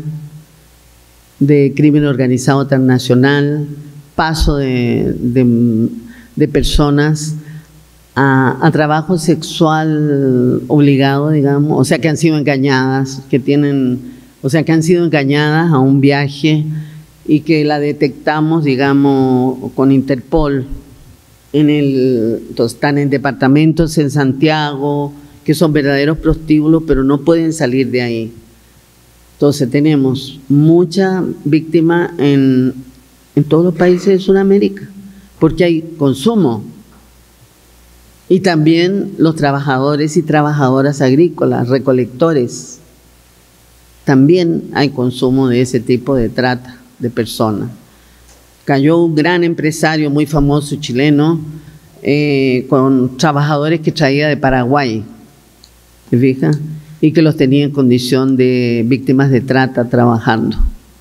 de crimen organizado transnacional, paso de, de, de personas a, a trabajo sexual obligado, digamos, o sea, que han sido engañadas, que tienen, o sea, que han sido engañadas a un viaje y que la detectamos, digamos, con Interpol. En el, entonces, están en departamentos en Santiago, que son verdaderos prostíbulos, pero no pueden salir de ahí. Entonces tenemos muchas víctimas en, en todos los países de Sudamérica, porque hay consumo. Y también los trabajadores y trabajadoras agrícolas, recolectores, también hay consumo de ese tipo de trata de personas. Cayó un gran empresario muy famoso chileno eh, con trabajadores que traía de Paraguay, ¿te fijas? Y que los tenía en condición de víctimas de trata trabajando,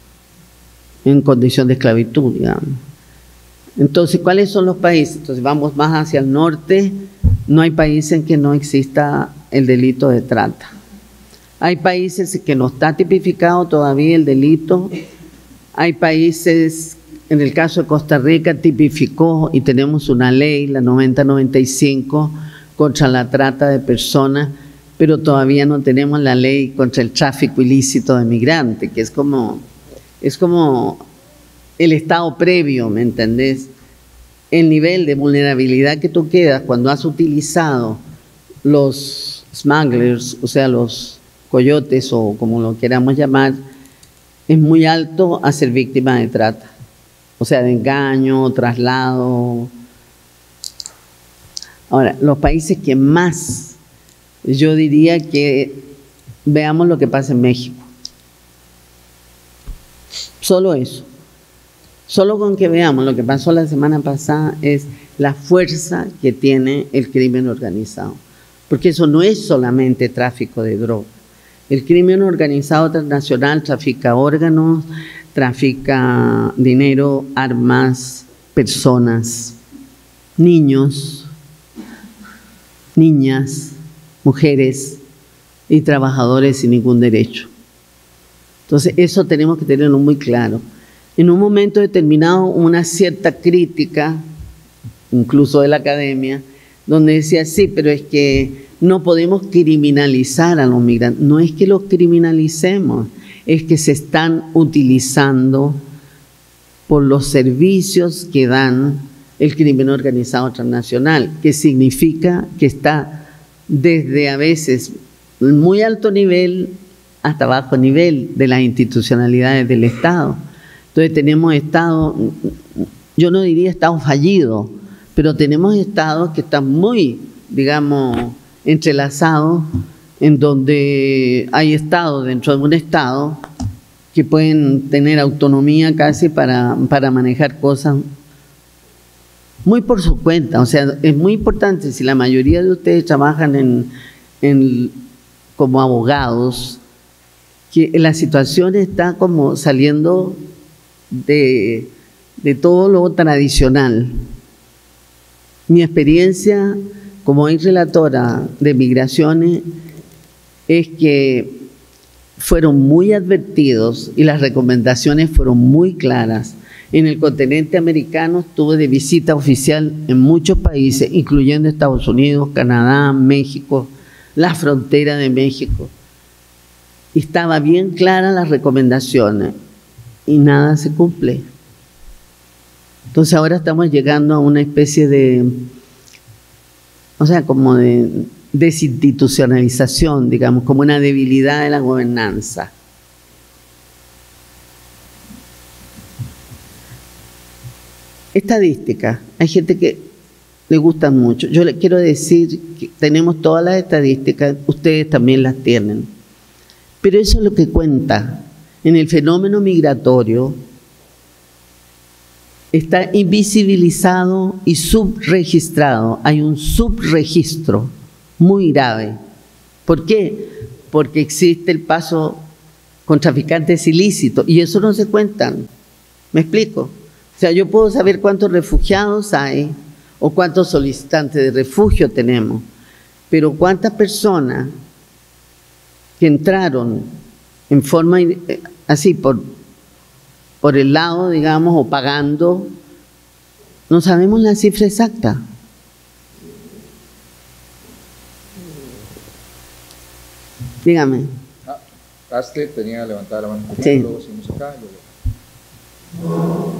en condición de esclavitud, digamos. Entonces, ¿cuáles son los países? Entonces, vamos más hacia el norte, no hay países en que no exista el delito de trata. Hay países en que no está tipificado todavía el delito, hay países, en el caso de Costa Rica, tipificó y tenemos una ley, la noventa noventa y cinco, contra la trata de personas, pero todavía no tenemos la ley contra el tráfico ilícito de migrantes, que es como, es como el estado previo, ¿me entendés? El nivel de vulnerabilidad que tú quedas cuando has utilizado los, smugglers, o sea, los coyotes o como lo queramos llamar, es muy alto a ser víctima de trata, o sea, de engaño, traslado. Ahora, los países que más, yo diría que veamos lo que pasa en México. Solo eso. Solo con que veamos lo que pasó la semana pasada es la fuerza que tiene el crimen organizado. Porque eso no es solamente tráfico de droga. El crimen organizado transnacional trafica órganos, trafica dinero, armas, personas, niños, niñas, mujeres y trabajadores sin ningún derecho. Entonces, eso tenemos que tenerlo muy claro. En un momento determinado, una cierta crítica, incluso de la academia, donde decía, sí, pero es que no podemos criminalizar a los migrantes. No es que los criminalicemos, es que se están utilizando por los servicios que dan el crimen organizado transnacional, que significa que está desde a veces muy alto nivel hasta bajo nivel de las institucionalidades del Estado. Entonces tenemos Estado, yo no diría Estado fallido, pero tenemos estados que están muy, digamos, entrelazados, en donde hay estados dentro de un estado que pueden tener autonomía casi para, para manejar cosas muy por su cuenta. O sea, es muy importante, si la mayoría de ustedes trabajan en, en, como abogados, que la situación está como saliendo de, de todo lo tradicional. Mi experiencia como ex relatora de migraciones es que fueron muy advertidos y las recomendaciones fueron muy claras. En el continente americano estuve de visita oficial en muchos países, incluyendo Estados Unidos, Canadá, México, la frontera de México. Y estaba bien claras las recomendaciones y nada se cumple. Entonces ahora estamos llegando a una especie de, o sea, como de desinstitucionalización, digamos, como una debilidad de la gobernanza. Estadística. Hay gente que le gustan mucho. Yo le quiero decir que tenemos todas las estadísticas, ustedes también las tienen. Pero eso es lo que cuenta. En el fenómeno migratorio está invisibilizado y subregistrado. Hay un subregistro muy grave. ¿Por qué? Porque existe el paso con traficantes ilícitos y eso no se cuentan. ¿Me explico? O sea, yo puedo saber cuántos refugiados hay o cuántos solicitantes de refugio tenemos, pero cuántas personas que entraron en forma así por, por el lado, digamos, o pagando, no sabemos la cifra exacta. Dígame. Ah, Astrid tenía levantada la mano primero, sí. Luego seguimos acá. Luego...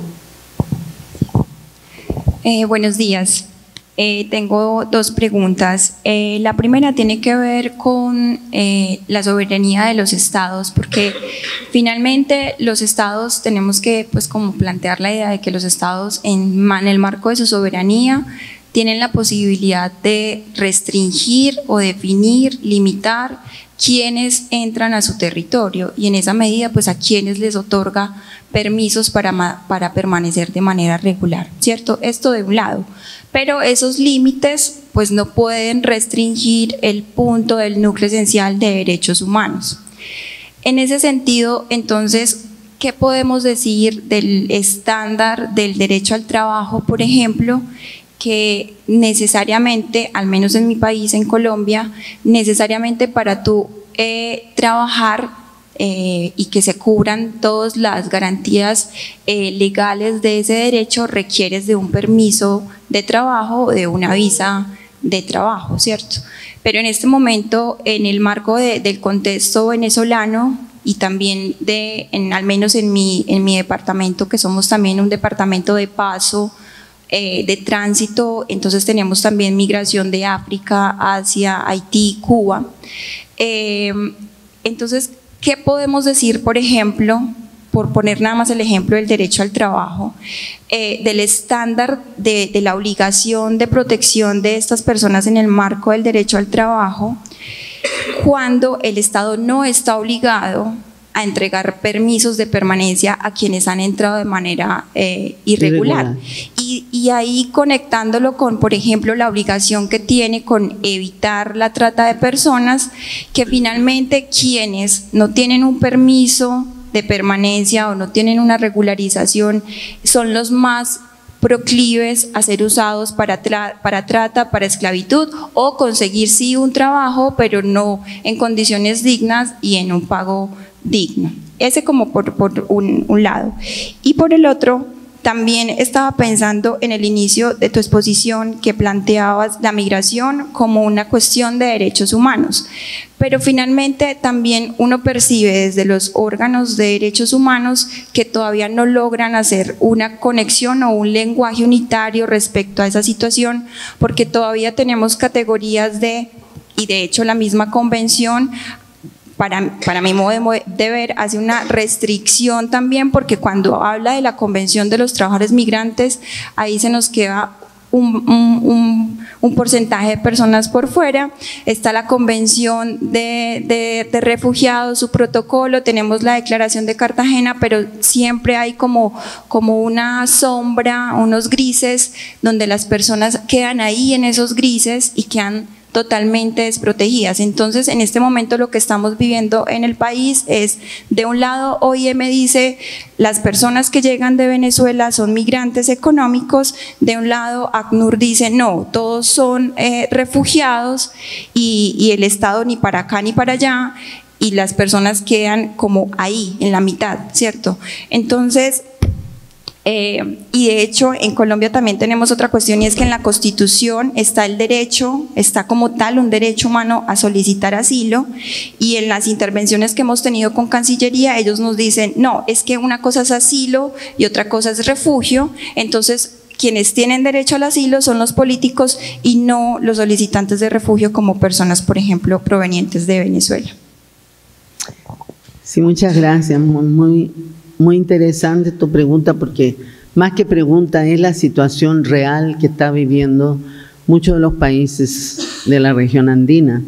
Eh, buenos días. Eh, tengo dos preguntas. Eh, la primera tiene que ver con eh, la soberanía de los estados, porque finalmente los estados tenemos que, pues, como plantear la idea de que los estados en, en el marco de su soberanía tienen la posibilidad de restringir o definir, limitar quiénes entran a su territorio y en esa medida pues a quienes les otorga permisos para, para permanecer de manera regular, ¿cierto? Esto de un lado, pero esos límites pues no pueden restringir el punto del núcleo esencial de derechos humanos. En ese sentido, entonces, ¿qué podemos decir del estándar del derecho al trabajo, por ejemplo, que necesariamente, al menos en mi país, en Colombia, necesariamente para tú eh, trabajar eh, y que se cubran todas las garantías eh, legales de ese derecho, requieres de un permiso de trabajo o de una visa de trabajo, ¿cierto? Pero en este momento, en el marco de, del contexto venezolano y también de, en, al menos en mi, en mi departamento, que somos también un departamento de paso, eh, de tránsito, entonces tenemos también migración de África, Asia, Haití, Cuba. Eh, entonces, ¿qué podemos decir, por ejemplo, por poner nada más el ejemplo del derecho al trabajo, eh, del estándar de, de la obligación de protección de estas personas en el marco del derecho al trabajo, cuando el Estado no está obligado a entregar permisos de permanencia a quienes han entrado de manera eh, irregular? irregular. Y, y ahí conectándolo con, por ejemplo, la obligación que tiene con evitar la trata de personas, que finalmente quienes no tienen un permiso de permanencia o no tienen una regularización son los más proclives a ser usados para, tra para trata, para esclavitud, o conseguir sí un trabajo, pero no en condiciones dignas y en un pago digno. Ese como por, por un, un lado. Y por el otro, también estaba pensando en el inicio de tu exposición que planteabas la migración como una cuestión de derechos humanos, pero finalmente también uno percibe desde los órganos de derechos humanos que todavía no logran hacer una conexión o un lenguaje unitario respecto a esa situación, porque todavía tenemos categorías de, y de hecho la misma convención, Para, para mi modo de ver, hace una restricción también, porque cuando habla de la Convención de los Trabajadores Migrantes, ahí se nos queda un, un, un, un porcentaje de personas por fuera. Está la Convención de, de, de Refugiados, su protocolo, tenemos la Declaración de Cartagena, pero siempre hay como, como una sombra, unos grises, donde las personas quedan ahí en esos grises y quedan totalmente desprotegidas. Entonces, en este momento lo que estamos viviendo en el país es, de un lado, O I M dice, las personas que llegan de Venezuela son migrantes económicos, de un lado, ACNUR dice, no, todos son eh, refugiados y, y el Estado ni para acá ni para allá, y las personas quedan como ahí, en la mitad, ¿cierto? Entonces, Eh, y de hecho en Colombia también tenemos otra cuestión, y es que en la Constitución está el derecho, está como tal un derecho humano a solicitar asilo, y en las intervenciones que hemos tenido con Cancillería ellos nos dicen, no, es que una cosa es asilo y otra cosa es refugio, entonces quienes tienen derecho al asilo son los políticos y no los solicitantes de refugio, como personas, por ejemplo, provenientes de Venezuela. Sí, muchas gracias, muy, muy Muy interesante tu pregunta, porque más que pregunta es la situación real que está viviendo muchos de los países de la región andina.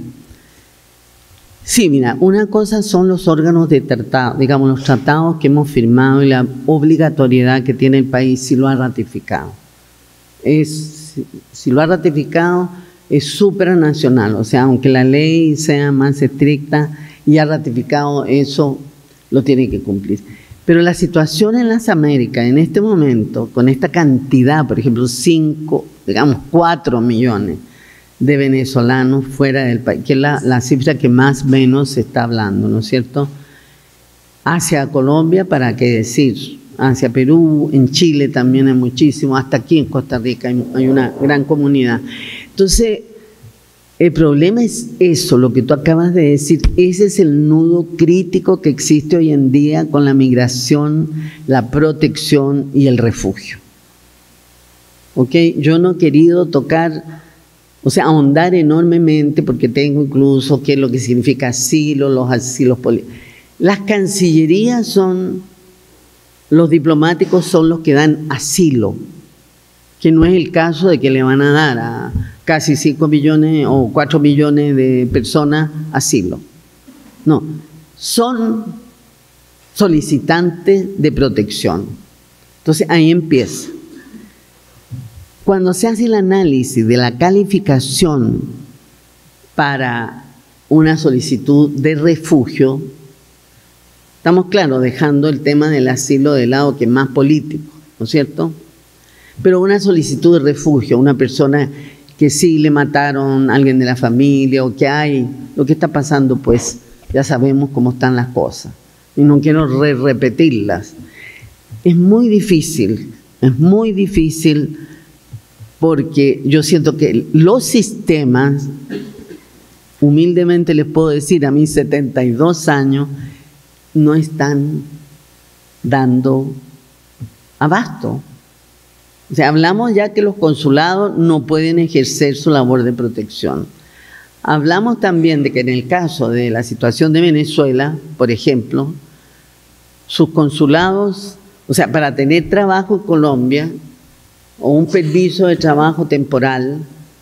Sí, mira, una cosa son los órganos de tratado, digamos los tratados que hemos firmado y la obligatoriedad que tiene el país si lo ha ratificado. Es, si lo ha ratificado es supranacional, o sea, aunque la ley sea más estricta y ha ratificado eso, lo tiene que cumplir. Pero la situación en las Américas en este momento, con esta cantidad, por ejemplo, cinco, digamos cuatro millones de venezolanos fuera del país, que es la, la cifra que más o menos se está hablando, ¿no es cierto? Hacia Colombia, ¿para qué decir? Hacia Perú, en Chile también hay muchísimo, hasta aquí en Costa Rica hay, hay una gran comunidad. Entonces, el problema es eso, lo que tú acabas de decir, ese es el nudo crítico que existe hoy en día con la migración, la protección y el refugio. ¿Ok? Yo no he querido tocar, o sea, ahondar enormemente, porque tengo incluso qué es lo que significa asilo, los asilos políticos. Las cancillerías son, los diplomáticos son los que dan asilo, que no es el caso de que le van a dar a casi cinco millones o cuatro millones de personas asilo. No, son solicitantes de protección. Entonces ahí empieza. Cuando se hace el análisis de la calificación para una solicitud de refugio, estamos claro, dejando el tema del asilo de lado, que es más político, ¿no es cierto? Pero una solicitud de refugio, una persona que sí le mataron a alguien de la familia o que hay, lo que está pasando, pues ya sabemos cómo están las cosas y no quiero re repetirlas. Es muy difícil, es muy difícil porque yo siento que los sistemas, humildemente les puedo decir, a mis setenta y dos años, no están dando abasto. O sea, hablamos ya que los consulados no pueden ejercer su labor de protección. Hablamos también de que en el caso de la situación de Venezuela, por ejemplo, sus consulados, o sea, para tener trabajo en Colombia o un permiso de trabajo temporal,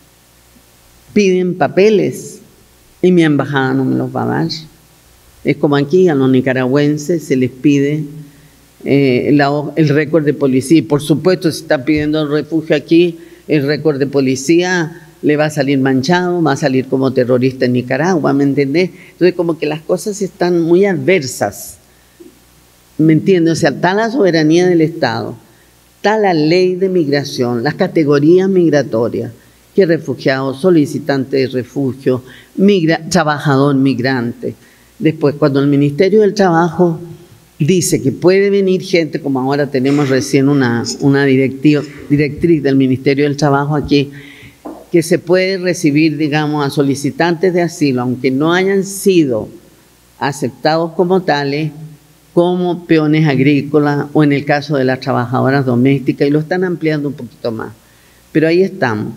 piden papeles y mi embajada no me los va a dar. Es como aquí, a los nicaragüenses se les pide eh, la, el récord de policía. Y por supuesto, si está pidiendo refugio aquí, el récord de policía le va a salir manchado, va a salir como terrorista en Nicaragua, ¿me entendés? Entonces, como que las cosas están muy adversas, ¿me entiendes? O sea, está la soberanía del Estado, está la ley de migración, las categorías migratorias, que refugiados, solicitantes de refugio, migra, trabajador migrante. Después, cuando el Ministerio del Trabajo dice que puede venir gente, como ahora tenemos recién una, una directiva, directriz del Ministerio del Trabajo aquí, que se puede recibir, digamos, a solicitantes de asilo, aunque no hayan sido aceptados como tales, como peones agrícolas o en el caso de las trabajadoras domésticas, y lo están ampliando un poquito más. Pero ahí estamos.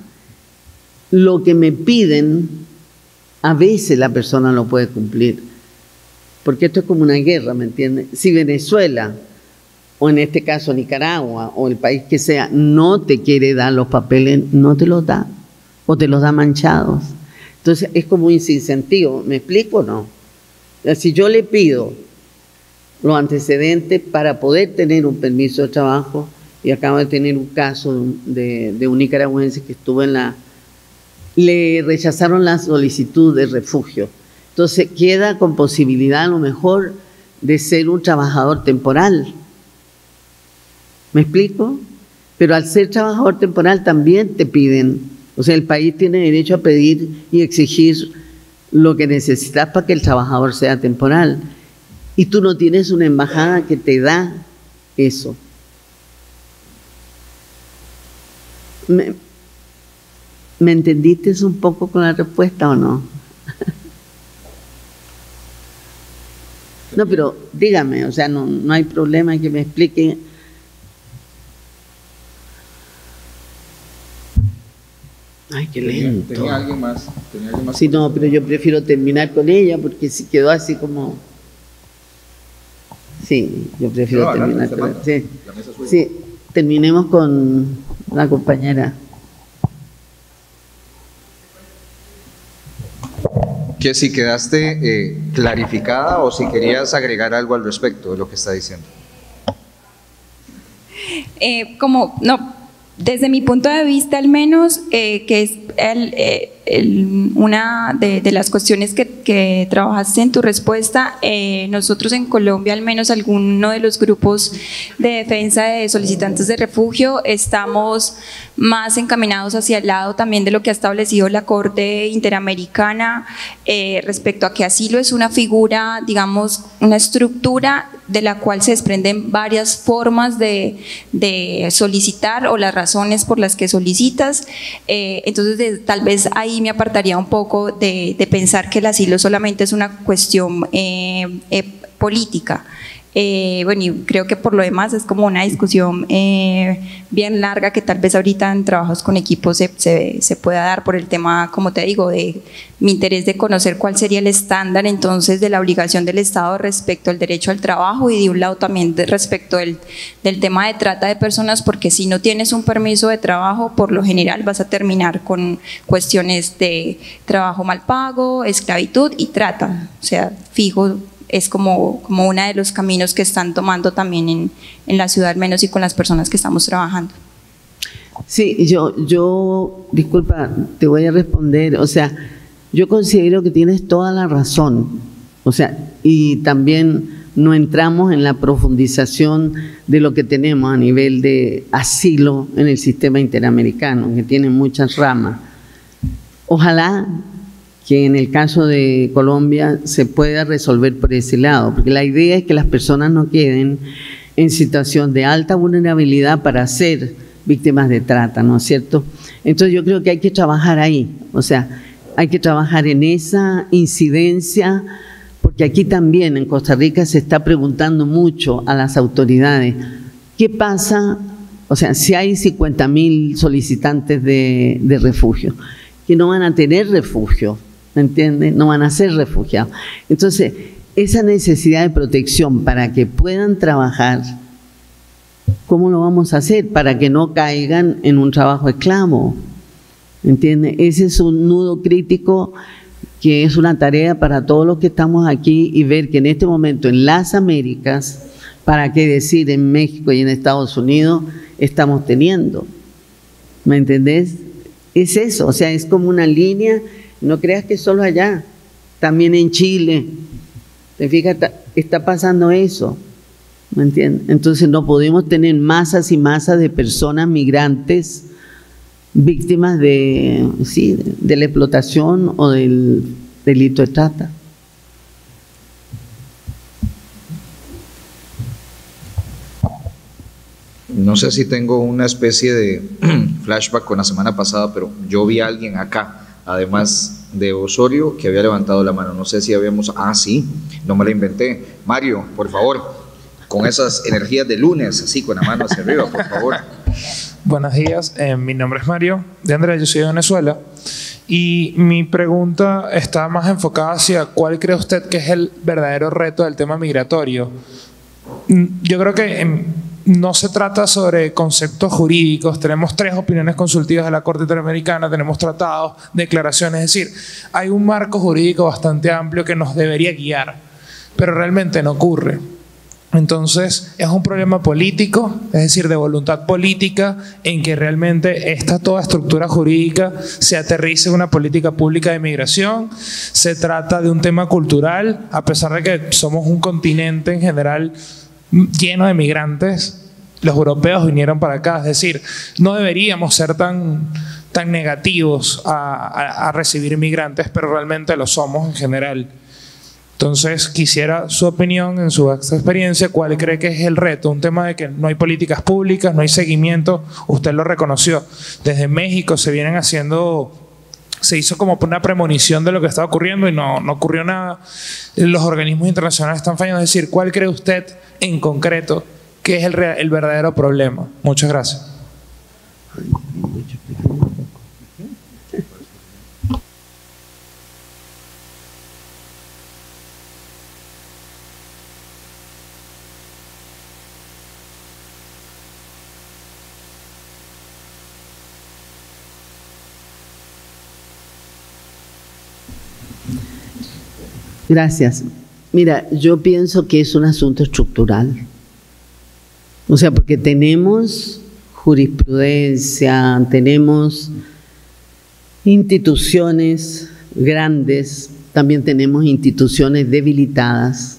Lo que me piden, a veces la persona lo puede cumplir, porque esto es como una guerra, ¿me entiendes? Si Venezuela, o en este caso Nicaragua, o el país que sea, no te quiere dar los papeles, no te los da, o te los da manchados. Entonces es como un sinsentido, ¿me explico o no? O sea, si yo le pido los antecedentes para poder tener un permiso de trabajo, y acabo de tener un caso de un, de, de un nicaragüense que estuvo en la... le rechazaron la solicitud de refugio. Entonces queda con posibilidad a lo mejor de ser un trabajador temporal. ¿Me explico? Pero al ser trabajador temporal también te piden, o sea, el país tiene derecho a pedir y exigir lo que necesitas para que el trabajador sea temporal. Y tú no tienes una embajada que te da eso. ¿Me, ¿me entendiste un poco con la respuesta o no? No, pero dígame, o sea, no, no hay problema que me expliquen. Ay, qué lento. ¿Tenía alguien más? ¿Tenía alguien más? Sí, no, pero yo prefiero terminar con ella porque si quedó así como... Sí, yo prefiero no, terminar adelante, con ella. Sí. La mesa es suya. Sí, terminemos con la compañera. Que si quedaste eh, clarificada o si querías agregar algo al respecto de lo que está diciendo. Eh, como, no, desde mi punto de vista al menos, eh, que es el, eh, el, una de, de las cuestiones que, que trabajaste en tu respuesta, eh, nosotros en Colombia, al menos alguno de los grupos de defensa de solicitantes de refugio, estamos más encaminados hacia el lado también de lo que ha establecido la Corte Interamericana eh, respecto a que asilo es una figura, digamos, una estructura de la cual se desprenden varias formas de, de solicitar o las razones por las que solicitas. Eh, entonces, de, tal vez ahí me apartaría un poco de, de pensar que el asilo solamente es una cuestión eh, eh, política. Eh, bueno, y creo que por lo demás es como una discusión eh, bien larga que tal vez ahorita en trabajos con equipos se, se, se pueda dar por el tema, como te digo, de mi interés de conocer cuál sería el estándar entonces de la obligación del Estado respecto al derecho al trabajo y de un lado también de, respecto del, del tema de trata de personas, porque si no tienes un permiso de trabajo, por lo general vas a terminar con cuestiones de trabajo mal pago, esclavitud y trata, o sea, fijo. Es como, como uno de los caminos que están tomando también en, en la ciudad, al menos, y con las personas que estamos trabajando. Sí, yo, yo, disculpa, te voy a responder. O sea, yo considero que tienes toda la razón. O sea, y también no entramos en la profundización de lo que tenemos a nivel de asilo en el sistema interamericano, que tiene muchas ramas. Ojalá que en el caso de Colombia se pueda resolver por ese lado, porque la idea es que las personas no queden en situación de alta vulnerabilidad para ser víctimas de trata, ¿no es cierto? Entonces yo creo que hay que trabajar ahí, o sea, hay que trabajar en esa incidencia, porque aquí también en Costa Rica se está preguntando mucho a las autoridades, ¿qué pasa o sea, si hay cincuenta mil solicitantes de, de refugio, que no van a tener refugio, ¿me entiendes? No van a ser refugiados. Entonces, esa necesidad de protección para que puedan trabajar, ¿cómo lo vamos a hacer? Para que no caigan en un trabajo esclavo, ¿me entiendes? Ese es un nudo crítico que es una tarea para todos los que estamos aquí y ver que en este momento en las Américas, para qué decir en México y en Estados Unidos, estamos teniendo, ¿me entendés? Es eso, o sea, es como una línea, no creas que solo allá, también en Chile, te fijas, está, está pasando eso, ¿me entiendes? Entonces no podemos tener masas y masas de personas migrantes víctimas de, sí, de la explotación o del delito de trata. No sé si tengo una especie de flashback con la semana pasada, pero yo vi a alguien acá, además de Osorio, que había levantado la mano. No sé si habíamos… Ah, sí, no me la inventé. Mario, por favor, con esas energías de lunes, así, con la mano hacia arriba, por favor. Buenos días, eh, mi nombre es Mario de Andrea, yo soy de Venezuela y mi pregunta está más enfocada hacia cuál cree usted que es el verdadero reto del tema migratorio. Yo creo que eh, no se trata sobre conceptos jurídicos, tenemos tres opiniones consultivas de la Corte Interamericana, tenemos tratados, declaraciones, es decir, hay un marco jurídico bastante amplio que nos debería guiar, pero realmente no ocurre. Entonces es un problema político, es decir, de voluntad política, en que realmente esta toda estructura jurídica se aterrice en una política pública de migración. Se trata de un tema cultural, a pesar de que somos un continente en general lleno de migrantes, los europeos vinieron para acá, es decir, no deberíamos ser tan, tan negativos a, a, a recibir migrantes, pero realmente lo somos en general. Entonces, quisiera su opinión en su experiencia, ¿cuál cree que es el reto? Un tema de que no hay políticas públicas, no hay seguimiento, usted lo reconoció. Desde México se vienen haciendo, se hizo como una premonición de lo que estaba ocurriendo y no, no ocurrió nada. Los organismos internacionales están fallando. Es decir, ¿cuál cree usted en concreto que es el, real, el verdadero problema? Muchas gracias. Gracias. Mira, yo pienso que es un asunto estructural. O sea, porque tenemos jurisprudencia, tenemos instituciones grandes, también tenemos instituciones debilitadas,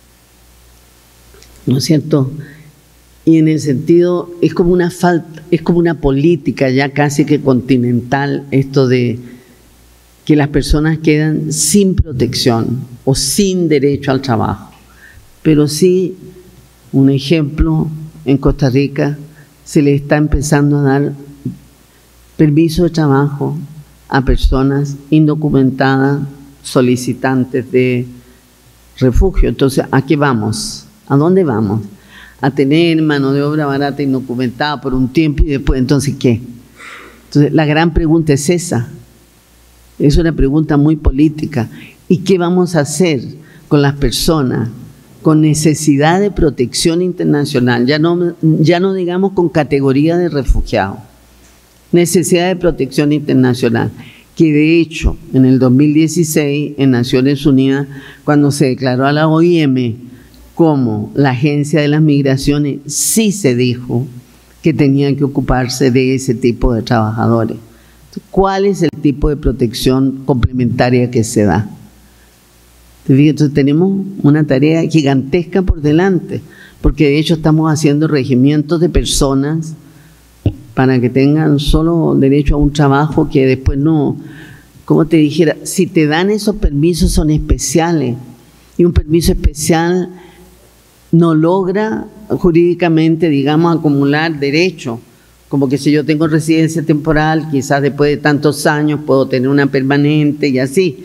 ¿no es cierto? Y en el sentido, es como una falta, es como una política ya casi que continental, esto de que las personas quedan sin protección o sin derecho al trabajo. Pero sí, un ejemplo, en Costa Rica se le está empezando a dar permiso de trabajo a personas indocumentadas, solicitantes de refugio. Entonces, ¿a qué vamos? ¿A dónde vamos? A tener mano de obra barata indocumentada por un tiempo y después, ¿entonces qué? Entonces, la gran pregunta es esa. Es una pregunta muy política. ¿Y qué vamos a hacer con las personas con necesidad de protección internacional? Ya no, ya no digamos con categoría de refugiado. Necesidad de protección internacional. Que de hecho, en el dos mil dieciséis, en Naciones Unidas, cuando se declaró a la O I M como la Agencia de las Migraciones, sí se dijo que tenían que ocuparse de ese tipo de trabajadores. ¿Cuál es el tipo de protección complementaria que se da? Entonces tenemos una tarea gigantesca por delante, porque de hecho estamos haciendo regimientos de personas para que tengan solo derecho a un trabajo que después no, como te dijera, si te dan esos permisos son especiales y un permiso especial no logra jurídicamente, digamos, acumular derecho. Como que si yo tengo residencia temporal, quizás después de tantos años puedo tener una permanente y así.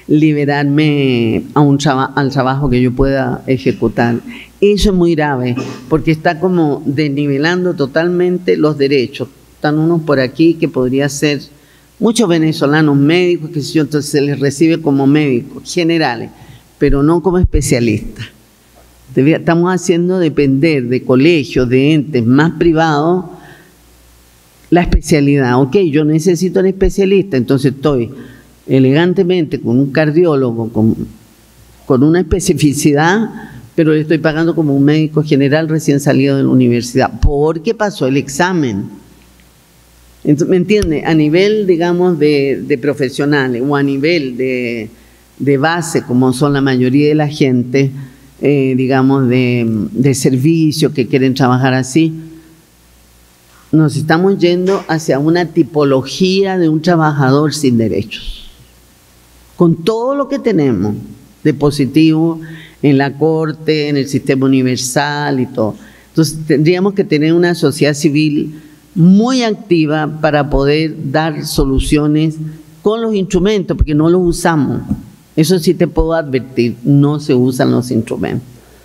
liberarme a un traba, al trabajo que yo pueda ejecutar. Eso es muy grave, porque está como desnivelando totalmente los derechos. Están unos por aquí que podría ser muchos venezolanos médicos, que yo, entonces se les recibe como médicos generales, pero no como especialistas. Estamos haciendo depender de colegios, de entes más privados, la especialidad. Ok, yo necesito un especialista, entonces estoy elegantemente con un cardiólogo, con, con una especificidad, pero le estoy pagando como un médico general recién salido de la universidad, porque pasó el examen. Entonces, ¿me entiende? A nivel, digamos, de, de profesionales o a nivel de, de base, como son la mayoría de la gente, eh, digamos, de, de servicio que quieren trabajar así, nos estamos yendo hacia una tipología de un trabajador sin derechos. Con todo lo que tenemos de positivo en la Corte, en el sistema universal y todo. Entonces tendríamos que tener una sociedad civil muy activa para poder dar soluciones con los instrumentos, porque no los usamos. Eso sí te puedo advertir, no se usan los instrumentos.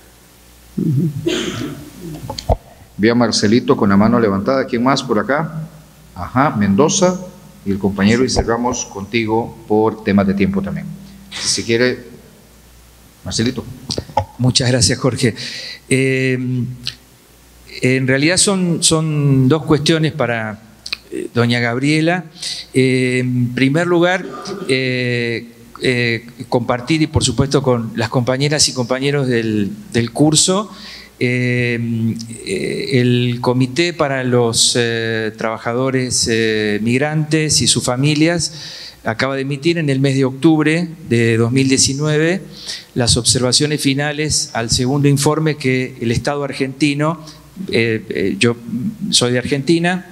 Uh-huh. Vi a Marcelito con la mano levantada. ¿Quién más por acá? Ajá, Mendoza y el compañero, y cerramos contigo por temas de tiempo también. Si quiere, Marcelito. Muchas gracias, Jorge. Eh, en realidad son, son dos cuestiones para eh, doña Gabriela. Eh, en primer lugar, eh, eh, compartir, y por supuesto con las compañeras y compañeros del, del curso, Eh, eh, el Comité para los eh, Trabajadores eh, Migrantes y sus familias acaba de emitir en el mes de octubre de dos mil diecinueve las observaciones finales al segundo informe que el Estado argentino, eh, eh, yo soy de Argentina,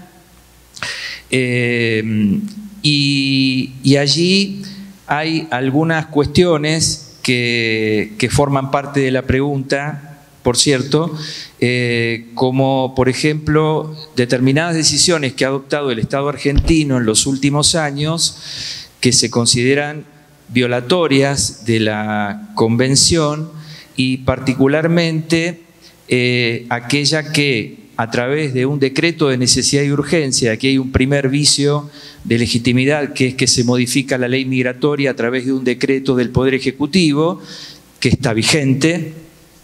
eh, y, y allí hay algunas cuestiones que, que forman parte de la pregunta. Por cierto, eh, como por ejemplo determinadas decisiones que ha adoptado el Estado argentino en los últimos años que se consideran violatorias de la Convención, y particularmente eh, aquella que a través de un decreto de necesidad y urgencia, aquí hay un primer vicio de legitimidad, que es que se modifica la ley migratoria a través de un decreto del Poder Ejecutivo que está vigente,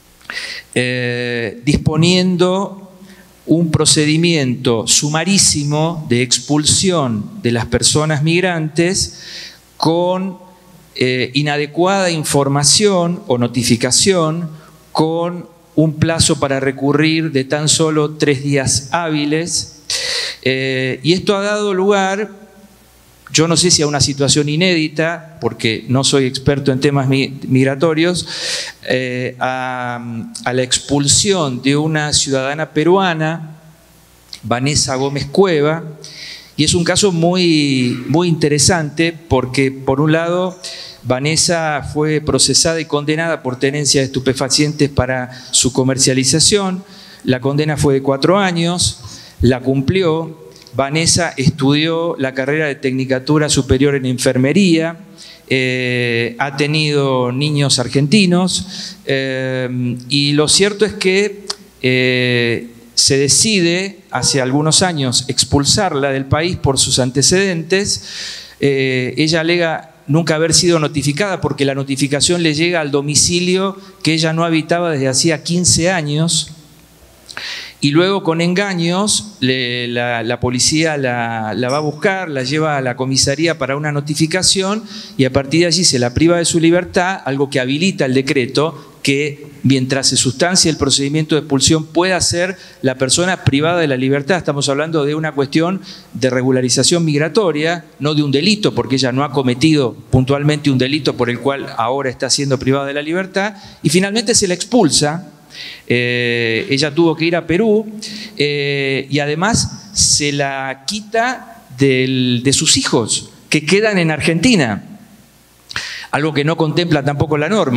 Eh, disponiendo un procedimiento sumarísimo de expulsión de las personas migrantes con eh, inadecuada información o notificación, con un plazo para recurrir de tan solo tres días hábiles. Eh, y esto ha dado lugar, yo no sé si a una situación inédita, porque no soy experto en temas migratorios, eh, a, a la expulsión de una ciudadana peruana, Vanessa Gómez Cueva, y es un caso muy, muy interesante porque, por un lado, Vanessa fue procesada y condenada por tenencia de estupefacientes para su comercialización. La condena fue de cuatro años, la cumplió. Vanessa estudió la carrera de Tecnicatura Superior en Enfermería, eh, ha tenido niños argentinos, eh, y lo cierto es que eh, se decide hace algunos años expulsarla del país por sus antecedentes. Eh, ella alega nunca haber sido notificada porque la notificación le llega al domicilio que ella no habitaba desde hacía quince años. Y luego, con engaños, le, la, la policía la, la va a buscar, la lleva a la comisaría para una notificación, y a partir de allí se la priva de su libertad, algo que habilita el decreto, que mientras se sustancie el procedimiento de expulsión pueda ser la persona privada de la libertad. Estamos hablando de una cuestión de regularización migratoria, no de un delito, porque ella no ha cometido puntualmente un delito por el cual ahora está siendo privada de la libertad, y finalmente se la expulsa. Eh, ella tuvo que ir a Perú, eh, y además se la quita del, de sus hijos que quedan en Argentina, algo que no contempla tampoco la norma.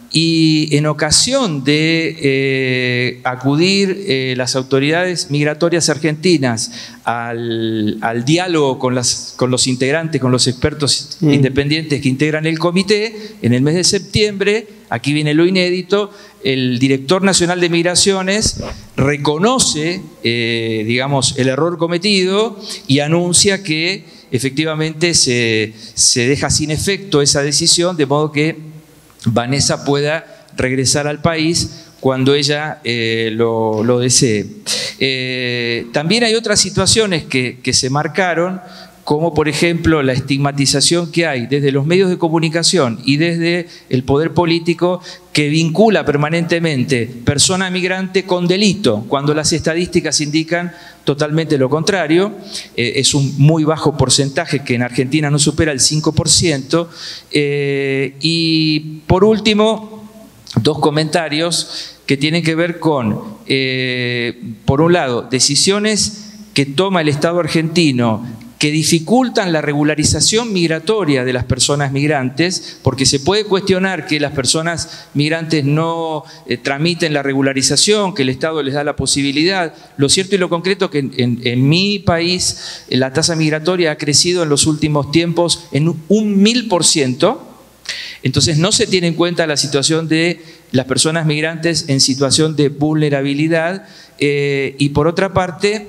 y en ocasión de eh, acudir eh, las autoridades migratorias argentinas al, al diálogo con, las, con los integrantes, con los expertos sí. independientes que integran el comité, en el mes de septiembre, aquí viene lo inédito, el director nacional de Migraciones reconoce, eh, digamos, el error cometido y anuncia que efectivamente se, se deja sin efecto esa decisión, de modo que Vanessa pueda regresar al país cuando ella eh, lo, lo desee. Eh, también hay otras situaciones que, que se marcaron, como por ejemplo la estigmatización que hay desde los medios de comunicación y desde el poder político, que vincula permanentemente persona migrante con delito, cuando las estadísticas indican totalmente lo contrario. Eh, es un muy bajo porcentaje que en Argentina no supera el cinco por ciento. Eh, y por último, dos comentarios que tienen que ver con, eh, por un lado, decisiones que toma el Estado argentino que dificultan la regularización migratoria de las personas migrantes, porque se puede cuestionar que las personas migrantes no eh, tramiten la regularización, que el Estado les da la posibilidad. Lo cierto y lo concreto es que en, en, en mi país la tasa migratoria ha crecido en los últimos tiempos en un mil por ciento, entonces no se tiene en cuenta la situación de las personas migrantes en situación de vulnerabilidad, eh, y por otra parte,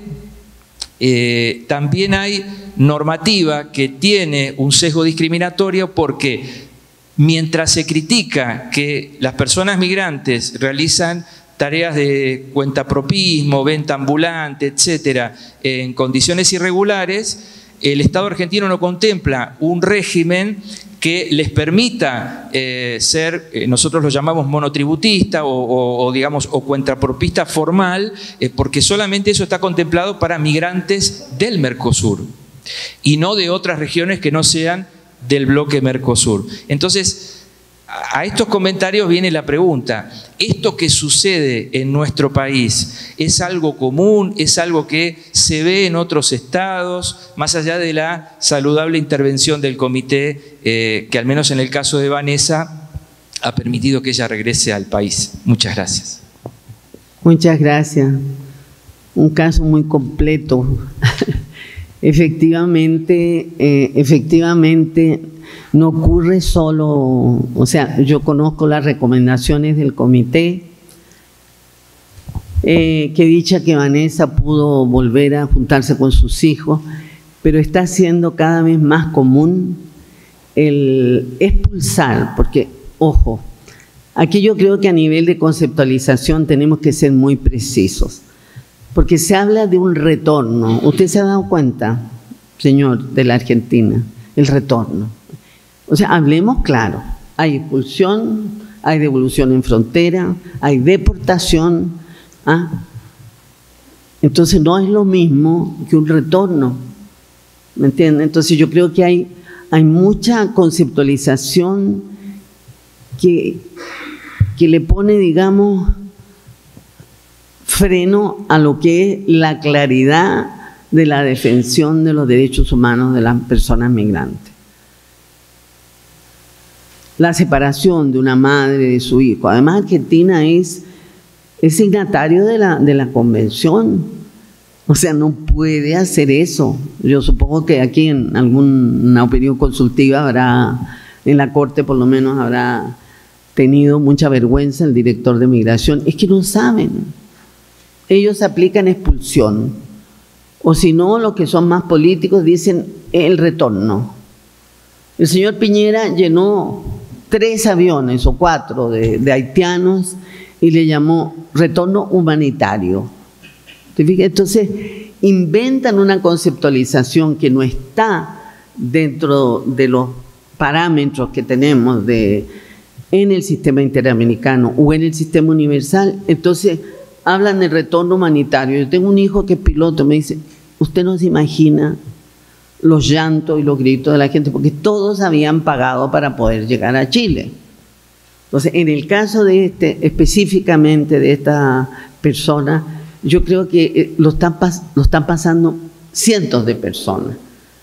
Eh, también hay normativa que tiene un sesgo discriminatorio, porque mientras se critica que las personas migrantes realizan tareas de cuentapropismo, venta ambulante, etcétera, en condiciones irregulares, el Estado argentino no contempla un régimen que les permita eh, ser, eh, nosotros lo llamamos monotributista o, o, o digamos, o cuentapropista formal, eh, porque solamente eso está contemplado para migrantes del Mercosur y no de otras regiones que no sean del bloque Mercosur. Entonces, a estos comentarios viene la pregunta: ¿esto que sucede en nuestro país es algo común? ¿Es algo que se ve en otros estados? Más allá de la saludable intervención del comité, eh, que al menos en el caso de Vanessa ha permitido que ella regrese al país. Muchas gracias. Muchas gracias. Un caso muy completo. Efectivamente, eh, efectivamente no ocurre solo, o sea, yo conozco las recomendaciones del comité, eh, que dicha que Vanessa pudo volver a juntarse con sus hijos, pero está siendo cada vez más común el expulsar, porque, ojo, aquí yo creo que a nivel de conceptualización tenemos que ser muy precisos, porque se habla de un retorno. ¿Usted se ha dado cuenta, señor, de la Argentina? El retorno. O sea, hablemos claro, hay expulsión, hay devolución en frontera, hay deportación. ¿ah? Entonces no es lo mismo que un retorno, ¿me entienden? Entonces yo creo que hay, hay mucha conceptualización que, que le pone, digamos, freno a lo que es la claridad de la defensa de los derechos humanos de las personas migrantes. La separación de una madre de su hijo. Además, Argentina es, es signatario de la, de la convención. O sea, no puede hacer eso. Yo supongo que aquí en alguna opinión consultiva habrá, en la Corte por lo menos habrá tenido mucha vergüenza el director de Migración. Es que no saben. Ellos aplican expulsión. O si no, los que son más políticos dicen el retorno. El señor Piñera llenó tres aviones o cuatro de, de haitianos y le llamó retorno humanitario. ¿Te fijas? Entonces, inventan una conceptualización que no está dentro de los parámetros que tenemos de, en el sistema interamericano o en el sistema universal. Entonces, hablan de retorno humanitario. Yo tengo un hijo que es piloto, me dice, usted no se imagina los llantos y los gritos de la gente, porque todos habían pagado para poder llegar a Chile. Entonces, en el caso de este, específicamente de esta persona, yo creo que lo están, lo están pasando cientos de personas.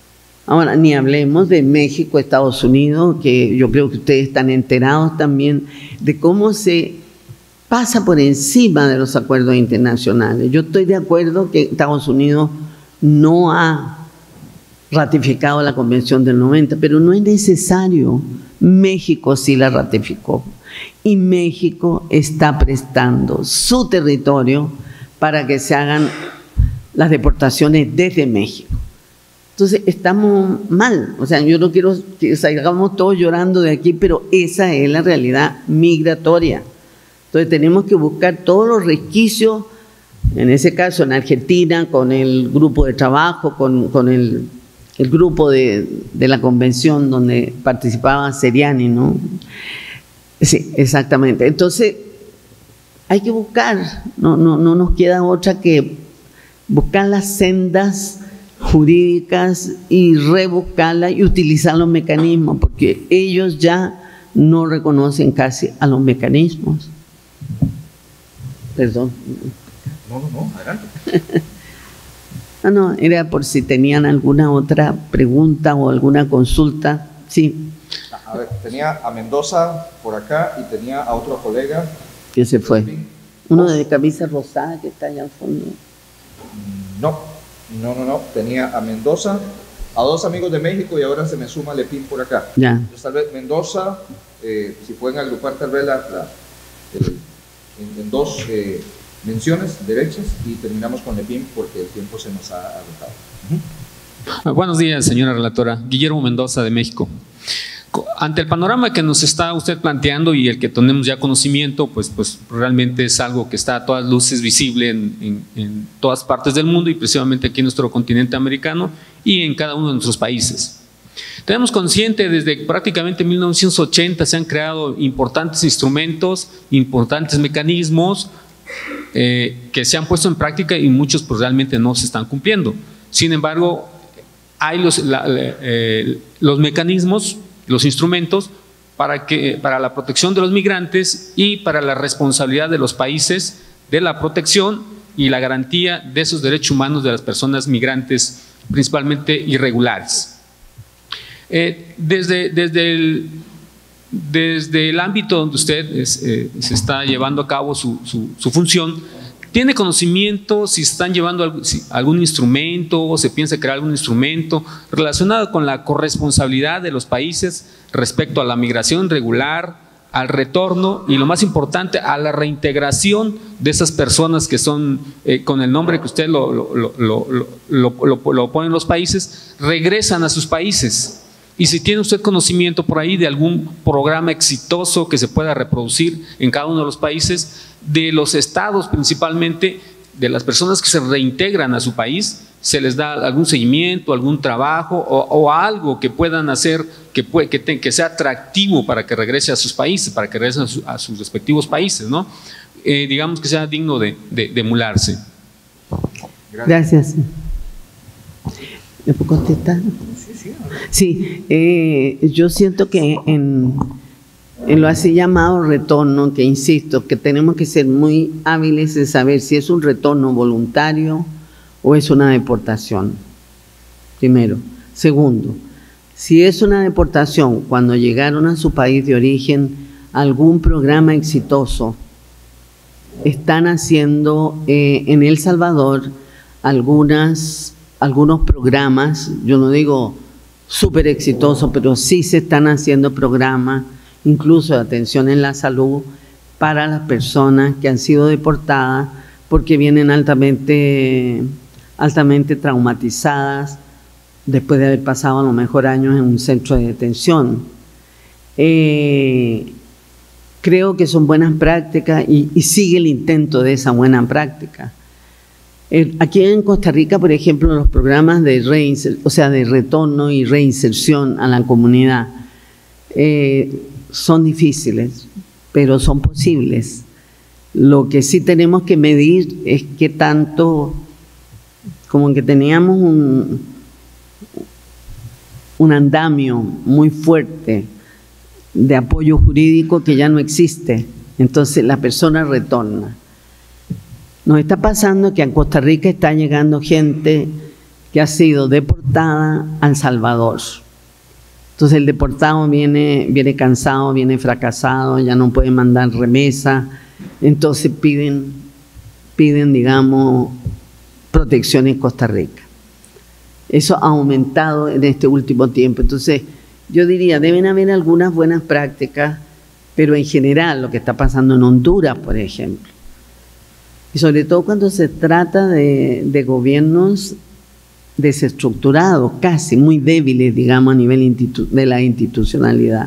Ahora, ni hablemos de México, Estados Unidos, que yo creo que ustedes están enterados también de cómo se pasa por encima de los acuerdos internacionales. Yo estoy de acuerdo que Estados Unidos no ha ratificado la Convención del noventa, pero no es necesario. México sí la ratificó y México está prestando su territorio para que se hagan las deportaciones desde México. Entonces estamos mal, o sea, yo no quiero que salgamos todos llorando de aquí, pero esa es la realidad migratoria. Entonces tenemos que buscar todos los resquicios, en ese caso en Argentina, con el grupo de trabajo, con, con el, el grupo de, de la convención donde participaba Seriani, ¿no? Sí, exactamente. Entonces hay que buscar, no, no, no nos queda otra que buscar las sendas jurídicas y rebuscarlas y utilizar los mecanismos, porque ellos ya no reconocen casi a los mecanismos. Perdón. No, no, no, adelante. No, no, era por si tenían alguna otra pregunta o alguna consulta. Sí. A ver, tenía a Mendoza por acá y tenía a otro colega. Que se fue. Uno de camisa rosada que está allá al fondo. No, no, no, no. Tenía a Mendoza, a dos amigos de México y ahora se me suma Lepín por acá. Ya. Entonces, tal vez Mendoza, eh, si pueden agrupar tal vez la, la, el, en, en dos eh, menciones derechas y terminamos con Lepín porque el tiempo se nos ha agotado. Uh-huh. Buenos días, señora relatora. Guillermo Mendoza, de México. Ante el panorama que nos está usted planteando y el que tenemos ya conocimiento, pues, pues realmente es algo que está a todas luces visible en, en, en todas partes del mundo y precisamente aquí en nuestro continente americano y en cada uno de nuestros países. Tenemos consciente desde prácticamente mil novecientos ochenta se han creado importantes instrumentos, importantes mecanismos eh, que se han puesto en práctica y muchos pues realmente no se están cumpliendo. Sin embargo, hay los, la, eh, los mecanismos, los instrumentos para, que, para la protección de los migrantes y para la responsabilidad de los países de la protección y la garantía de esos derechos humanos de las personas migrantes, principalmente irregulares. Eh, desde, desde, el, desde el ámbito donde usted es, eh, se está llevando a cabo su, su, su función, ¿tiene conocimiento si están llevando algún, si algún instrumento o se piensa crear algún instrumento relacionado con la corresponsabilidad de los países respecto a la migración regular, al retorno y lo más importante, a la reintegración de esas personas que son, eh, con el nombre que usted lo, lo, lo, lo, lo, lo, lo pone en los países, regresan a sus países? Y si tiene usted conocimiento por ahí de algún programa exitoso que se pueda reproducir en cada uno de los países, de los estados principalmente, de las personas que se reintegran a su país, se les da algún seguimiento, algún trabajo o, o algo que puedan hacer que, puede, que, te, que sea atractivo para que regrese a sus países, para que regresen a, su, a sus respectivos países, ¿no? Eh, digamos que sea digno de, de, de emularse. Gracias. ¿Me puedo contestar? Sí, eh, yo siento que en, en lo así llamado retorno, que insisto, que tenemos que ser muy hábiles en saber si es un retorno voluntario o es una deportación, primero. Segundo, si es una deportación, cuando llegaron a su país de origen, algún programa exitoso, están haciendo eh, en El Salvador algunas, algunos programas, yo no digo súper exitosos, pero sí se están haciendo programas, incluso de atención en la salud, para las personas que han sido deportadas porque vienen altamente, altamente traumatizadas después de haber pasado a lo mejor años en un centro de detención. Eh, creo que son buenas prácticas y, y sigue el intento de esa buena práctica. Eh, aquí en Costa Rica, por ejemplo, los programas de reinser, o sea, de retorno y reinserción a la comunidad eh, son difíciles, pero son posibles. Lo que sí tenemos que medir es qué tanto, como que teníamos un, un andamio muy fuerte de apoyo jurídico que ya no existe, entonces la persona retorna. Nos está pasando que a Costa Rica está llegando gente que ha sido deportada a El Salvador. Entonces el deportado viene, viene cansado, viene fracasado, ya no puede mandar remesa, entonces piden, piden, digamos, protección en Costa Rica. Eso ha aumentado en este último tiempo. Entonces yo diría, deben haber algunas buenas prácticas, pero en general lo que está pasando en Honduras, por ejemplo, y sobre todo cuando se trata de, de gobiernos desestructurados, casi muy débiles, digamos, a nivel institu de la institucionalidad.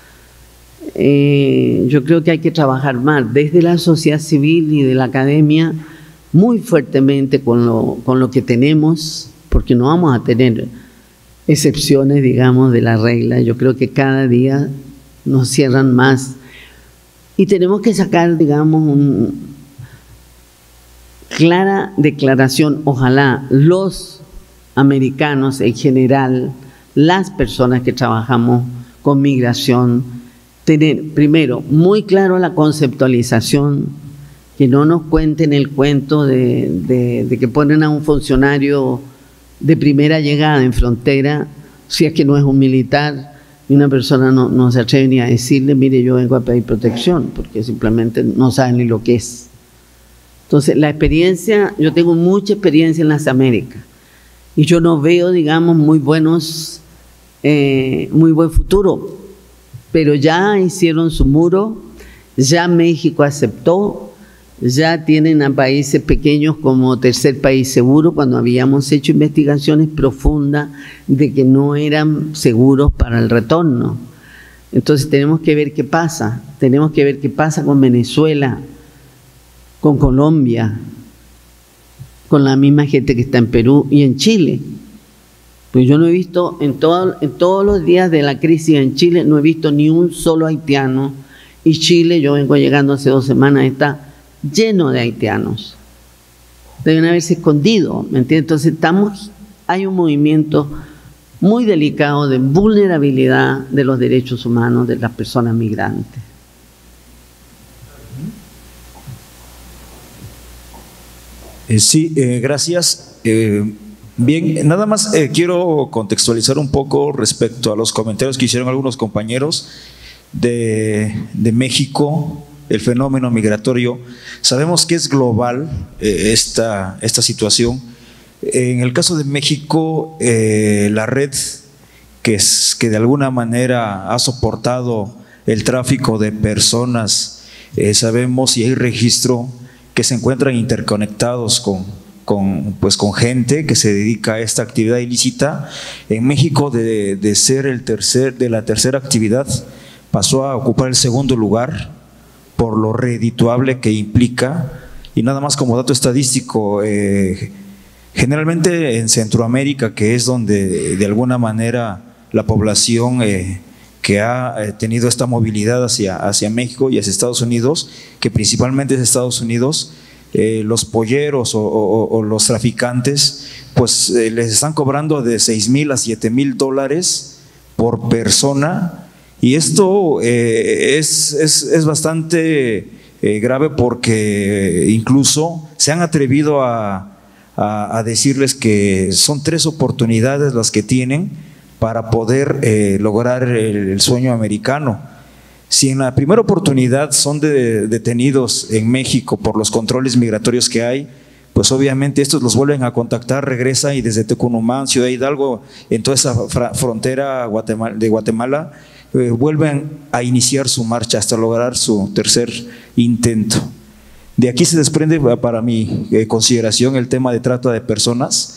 Eh, yo creo que hay que trabajar más desde la sociedad civil y de la academia muy fuertemente con lo, con lo que tenemos, porque no vamos a tener excepciones, digamos, de la regla. Yo creo que cada día nos cierran más y tenemos que sacar, digamos, una clara declaración. Ojalá los americanos en general, las personas que trabajamos con migración, tener primero muy claro la conceptualización, que no nos cuenten el cuento de, de, de que ponen a un funcionario de primera llegada en frontera, si es que no es un militar, y una persona no, no se atreve ni a decirle, mire, yo vengo a pedir protección, porque simplemente no saben ni lo que es. Entonces, la experiencia, yo tengo mucha experiencia en las Américas, y yo no veo, digamos, muy buenos, eh, muy buen futuro, pero ya hicieron su muro, ya México aceptó, ya tienen a países pequeños como tercer país seguro, cuando habíamos hecho investigaciones profundas de que no eran seguros para el retorno. Entonces tenemos que ver qué pasa, tenemos que ver qué pasa con Venezuela, con Colombia, con la misma gente que está en Perú y en Chile. Pues yo no he visto, en, todo, en todos los días de la crisis en Chile, no he visto ni un solo haitiano, y Chile, yo vengo llegando hace dos semanas, está lleno de haitianos. Deben haberse escondido, ¿me entiendes? Entonces estamos, hay un movimiento muy delicado de vulnerabilidad de los derechos humanos de las personas migrantes. Eh, sí, eh, gracias. Eh, bien, nada más eh, quiero contextualizar un poco respecto a los comentarios que hicieron algunos compañeros de, de México, el fenómeno migratorio. Sabemos que es global eh, esta, esta situación. En el caso de México, eh, la red que, es, que de alguna manera ha soportado el tráfico de personas, eh, sabemos y hay registro que se encuentran interconectados con, con, pues con gente que se dedica a esta actividad ilícita. En México, de, de ser el tercer, de la tercera actividad, pasó a ocupar el segundo lugar por lo redituable que implica. Y nada más como dato estadístico, eh, generalmente en Centroamérica, que es donde de alguna manera la población eh, que ha tenido esta movilidad hacia, hacia México y hacia Estados Unidos, que principalmente es Estados Unidos, eh, los polleros o, o, o los traficantes, pues eh, les están cobrando de seis mil a siete mil dólares por persona, y esto eh, es, es, es bastante eh, grave, porque incluso se han atrevido a, a, a decirles que son tres oportunidades las que tienen para poder eh, lograr el, el sueño americano. Si en la primera oportunidad son de, detenidos en México por los controles migratorios que hay, pues obviamente estos los vuelven a contactar, regresan, y desde Tecunumán, Ciudad Hidalgo, en toda esa frontera Guatemala, de Guatemala, eh, vuelven a iniciar su marcha hasta lograr su tercer intento. De aquí se desprende, para mi eh, consideración, el tema de trata de personas,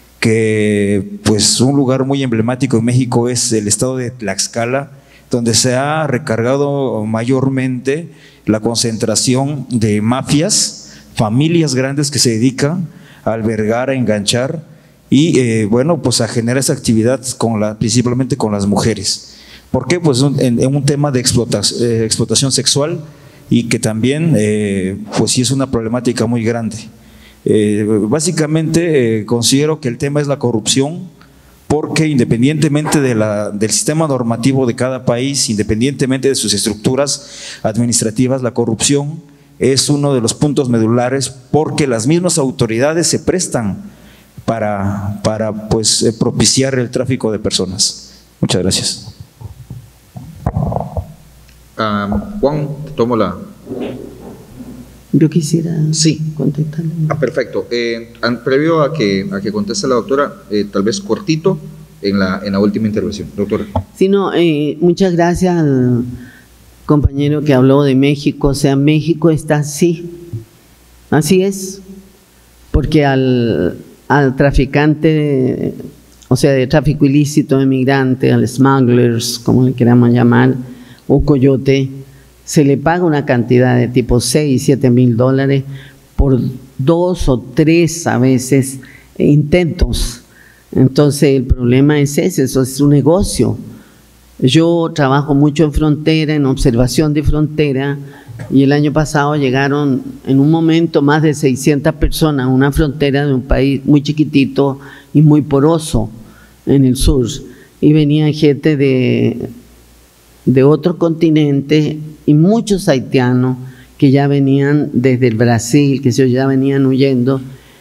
que pues un lugar muy emblemático en México es el estado de Tlaxcala, donde se ha recargado mayormente la concentración de mafias, familias grandes que se dedican a albergar, a enganchar y eh, bueno, pues a generar esa actividad con la, principalmente con las mujeres. ¿Por qué? Pues en, en un tema de explotación, eh, explotación sexual, y que también eh, pues sí es una problemática muy grande. Eh, básicamente eh, considero que el tema es la corrupción, porque independientemente de la, del sistema normativo de cada país, independientemente de sus estructuras administrativas, la corrupción es uno de los puntos medulares, porque las mismas autoridades se prestan para, para pues, eh, propiciar el tráfico de personas. Muchas gracias. Um, Juan, tomo la... Yo quisiera sí. contestarle. Ah, perfecto. Eh, previo a que, a que conteste la doctora, eh, tal vez cortito en la, en la última intervención. Doctora. Sí, no, eh, muchas gracias al compañero que habló de México. O sea, México está así. Así es. Porque al, al traficante, o sea, de tráfico ilícito de migrantes, al smugglers, como le queramos llamar, o coyote, se le paga una cantidad de tipo seis, siete mil dólares por dos o tres a veces intentos. Entonces el problema es ese, eso es un negocio. Yo trabajo mucho en frontera, en observación de frontera, y el año pasado llegaron en un momento más de seiscientas personas a una frontera de un país muy chiquitito y muy poroso en el sur, y venían gente de, de otros continentes y muchos haitianos que ya venían desde el Brasil, que se ya venían huyendo.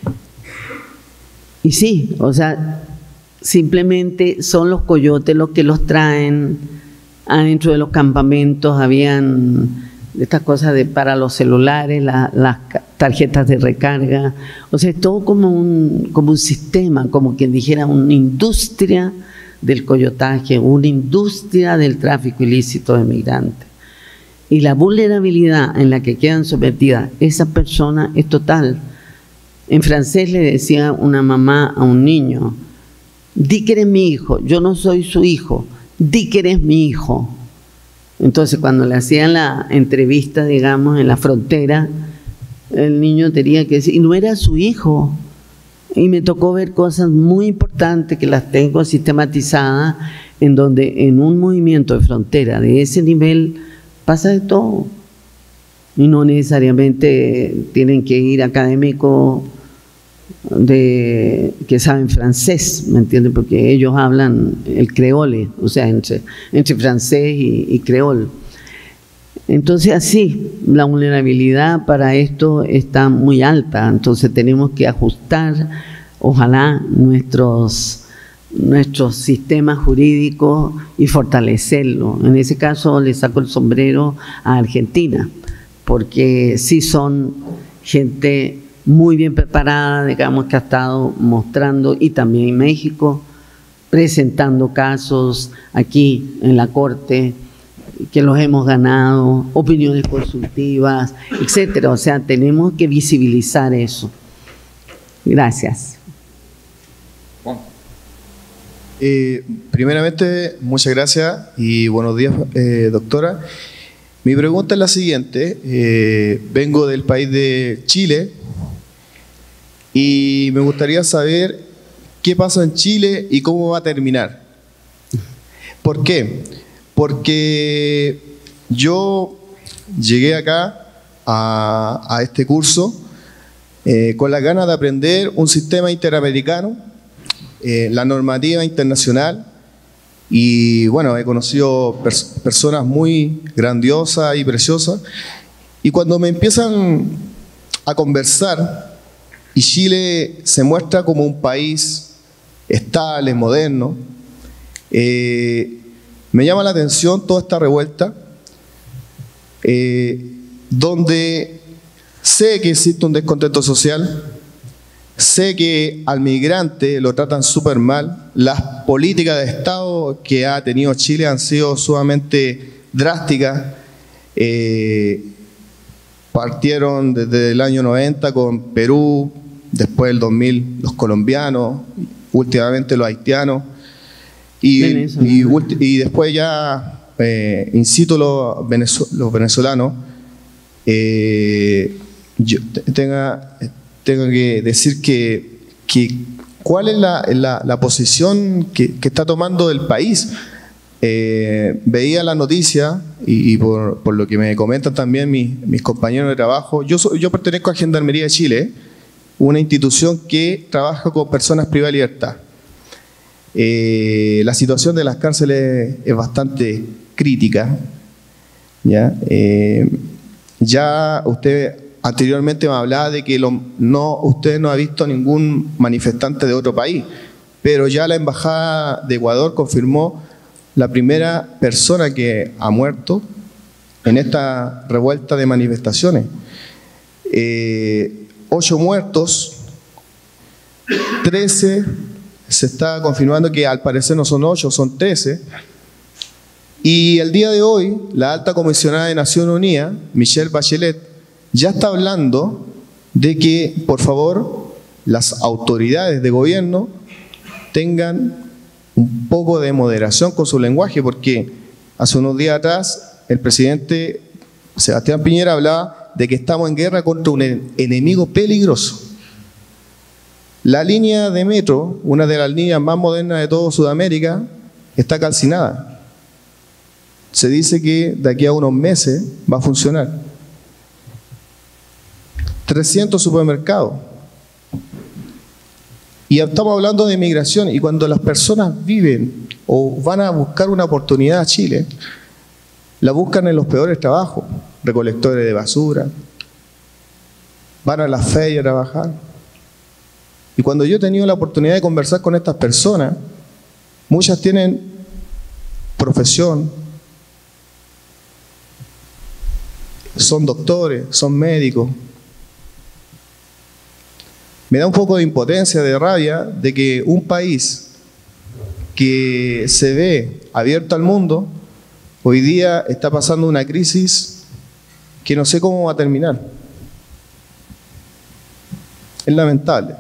Y sí, o sea, simplemente son los coyotes los que los traen. Adentro de los campamentos habían estas cosas de, para los celulares, la, las tarjetas de recarga. O sea, es todo como un, como un sistema, como quien dijera, una industria del coyotaje, una industria del tráfico ilícito de migrantes. Y la vulnerabilidad en la que quedan sometidas esas personas es total. En francés le decía una mamá a un niño: di que eres mi hijo, yo no soy su hijo, di que eres mi hijo. Entonces cuando le hacían la entrevista, digamos, en la frontera, el niño tenía que decir, y no era su hijo. Y me tocó ver cosas muy importantes que las tengo sistematizadas, en donde en un movimiento de frontera de ese nivel pasa de todo. Y no necesariamente tienen que ir académicos de, que saben francés, ¿me entienden? Porque ellos hablan el creole, o sea, entre, entre francés y, y creol. Entonces así, la vulnerabilidad para esto está muy alta, entonces tenemos que ajustar, ojalá, nuestros, nuestros sistemas jurídicos y fortalecerlo. En ese caso le saco el sombrero a Argentina, porque sí son gente muy bien preparada, digamos, que ha estado mostrando, y también en México, presentando casos aquí en la Corte, que los hemos ganado, opiniones consultivas, etcétera. O sea, tenemos que visibilizar eso. Gracias. Eh, primeramente, muchas gracias y buenos días, eh, doctora. Mi pregunta es la siguiente. Eh, vengo del país de Chile y me gustaría saber qué pasa en Chile y cómo va a terminar. ¿Por qué? Porque yo llegué acá a, a este curso eh, con las ganas de aprender un sistema interamericano, eh, la normativa internacional, y bueno, he conocido pers personas muy grandiosas y preciosas, y cuando me empiezan a conversar y Chile se muestra como un país estable, moderno, eh, me llama la atención toda esta revuelta, eh, donde sé que existe un descontento social, sé que al migrante lo tratan súper mal, las políticas de Estado que ha tenido Chile han sido sumamente drásticas, eh, partieron desde el año noventa con Perú, después del dos mil los colombianos, últimamente los haitianos, y, y, y después ya, eh, incito los, venezol los venezolanos, eh, yo tenga, tengo que decir que, que cuál es la, la, la posición que, que está tomando el país. Eh, veía la noticia y, y por, por lo que me comentan también mis, mis compañeros de trabajo, yo, soy, yo pertenezco a Gendarmería de Chile, una institución que trabaja con personas privadas de libertad. Eh, la situación de las cárceles es bastante crítica. ¿Ya? Eh, ya usted anteriormente me hablaba de que lo, no, usted no ha visto ningún manifestante de otro país, pero ya la Embajada de Ecuador confirmó la primera persona que ha muerto en esta revuelta de manifestaciones. Eh, ocho muertos, trece, se está confirmando que al parecer no son ocho, son trece. Y el día de hoy, la alta comisionada de Naciones Unidas, Michelle Bachelet, ya está hablando de que, por favor, las autoridades de gobierno tengan un poco de moderación con su lenguaje, porque hace unos días atrás el presidente Sebastián Piñera hablaba de que estamos en guerra contra un enemigo peligroso. La línea de metro, una de las líneas más modernas de toda Sudamérica, está calcinada. Se dice que de aquí a unos meses va a funcionar. trescientos supermercados. Y estamos hablando de migración, y cuando las personas viven o van a buscar una oportunidad a Chile, la buscan en los peores trabajos, recolectores de basura, van a las ferias a trabajar. Y cuando yo he tenido la oportunidad de conversar con estas personas, muchas tienen profesión, son doctores, son médicos. Me da un poco de impotencia, de rabia, de que un país que se ve abierto al mundo, hoy día está pasando una crisis que no sé cómo va a terminar. Es lamentable.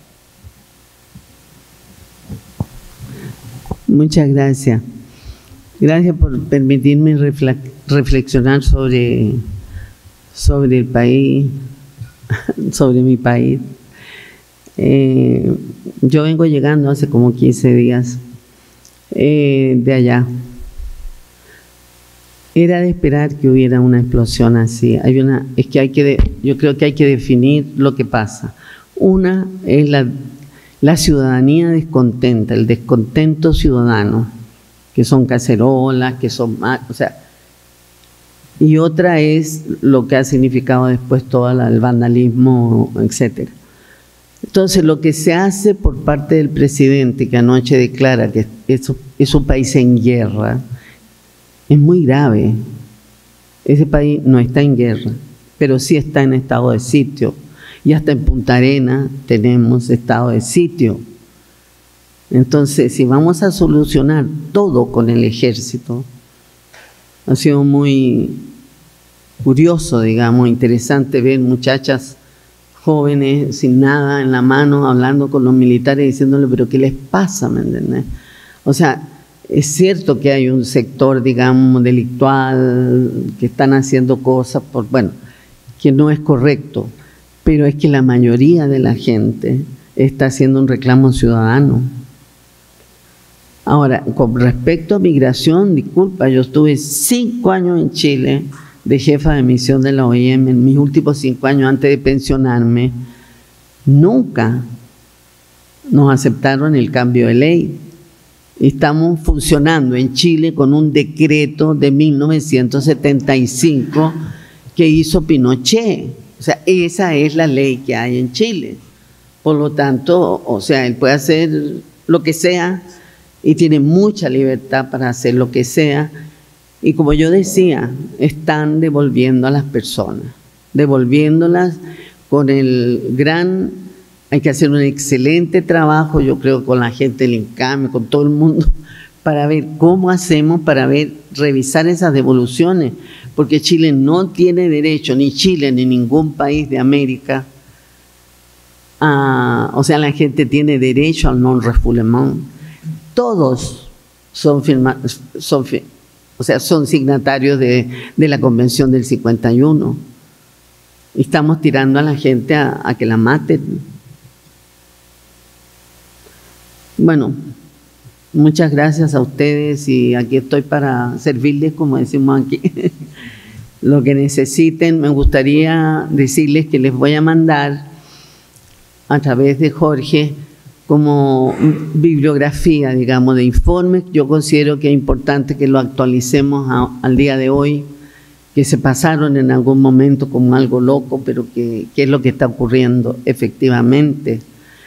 Muchas gracias. Gracias por permitirme reflexionar sobre, sobre el país, sobre mi país. Eh, yo vengo llegando hace como quince días eh, de allá. Era de esperar que hubiera una explosión así. Hay una, es que hay que, de, yo creo que hay que definir lo que pasa. Una es la, la ciudadanía descontenta, el descontento ciudadano, que son cacerolas, que son, o sea, y otra es lo que ha significado después todo el vandalismo, etcétera. Entonces, lo que se hace por parte del presidente, que anoche declara que es, es un país en guerra, es muy grave. Ese país no está en guerra, pero sí está en estado de sitio. Y hasta en Punta Arenas tenemos estado de sitio. Entonces, si vamos a solucionar todo con el ejército, ha sido muy curioso, digamos, interesante ver muchachas jóvenes sin nada en la mano, hablando con los militares, diciéndole, pero ¿qué les pasa? ¿Me entiendes? O sea, es cierto que hay un sector, digamos, delictual, que están haciendo cosas, por, bueno, que no es correcto, pero es que la mayoría de la gente está haciendo un reclamo ciudadano. Ahora, con respecto a migración, disculpa, yo estuve cinco años en Chile, de jefa de misión de la O I M, en mis últimos cinco años antes de pensionarme, nunca nos aceptaron el cambio de ley. Estamos funcionando en Chile con un decreto de mil novecientos setenta y cinco que hizo Pinochet. O sea, esa es la ley que hay en Chile. Por lo tanto, o sea, él puede hacer lo que sea y tiene mucha libertad para hacer lo que sea. Y como yo decía, están devolviendo a las personas, devolviéndolas con el gran, hay que hacer un excelente trabajo, yo creo, con la gente del INCAME, con todo el mundo, para ver cómo hacemos, para ver, revisar esas devoluciones, porque Chile no tiene derecho, ni Chile, ni ningún país de América, a, o sea, la gente tiene derecho al non-refoulement. Todos son firmados, son firmados. O sea, son signatarios de, de la Convención del cincuenta y uno. Y estamos tirando a la gente a, a que la maten. Bueno, muchas gracias a ustedes y aquí estoy para servirles, como decimos aquí. Lo que necesiten, me gustaría decirles que les voy a mandar a través de Jorge como bibliografía, digamos, de informes. Yo considero que es importante que lo actualicemos a, al día de hoy, que se pasaron en algún momento como algo loco, pero que, que es lo que está ocurriendo efectivamente.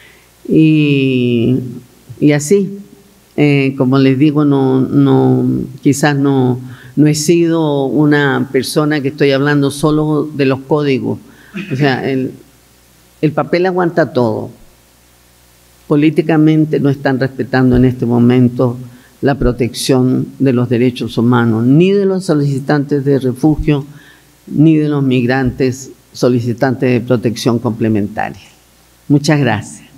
Y, y así, eh, como les digo, no, no, quizás no, no he sido una persona que estoy hablando solo de los códigos. O sea, el, el papel aguanta todo. Políticamente no están respetando en este momento la protección de los derechos humanos, ni de los solicitantes de refugio, ni de los migrantes solicitantes de protección complementaria. Muchas gracias.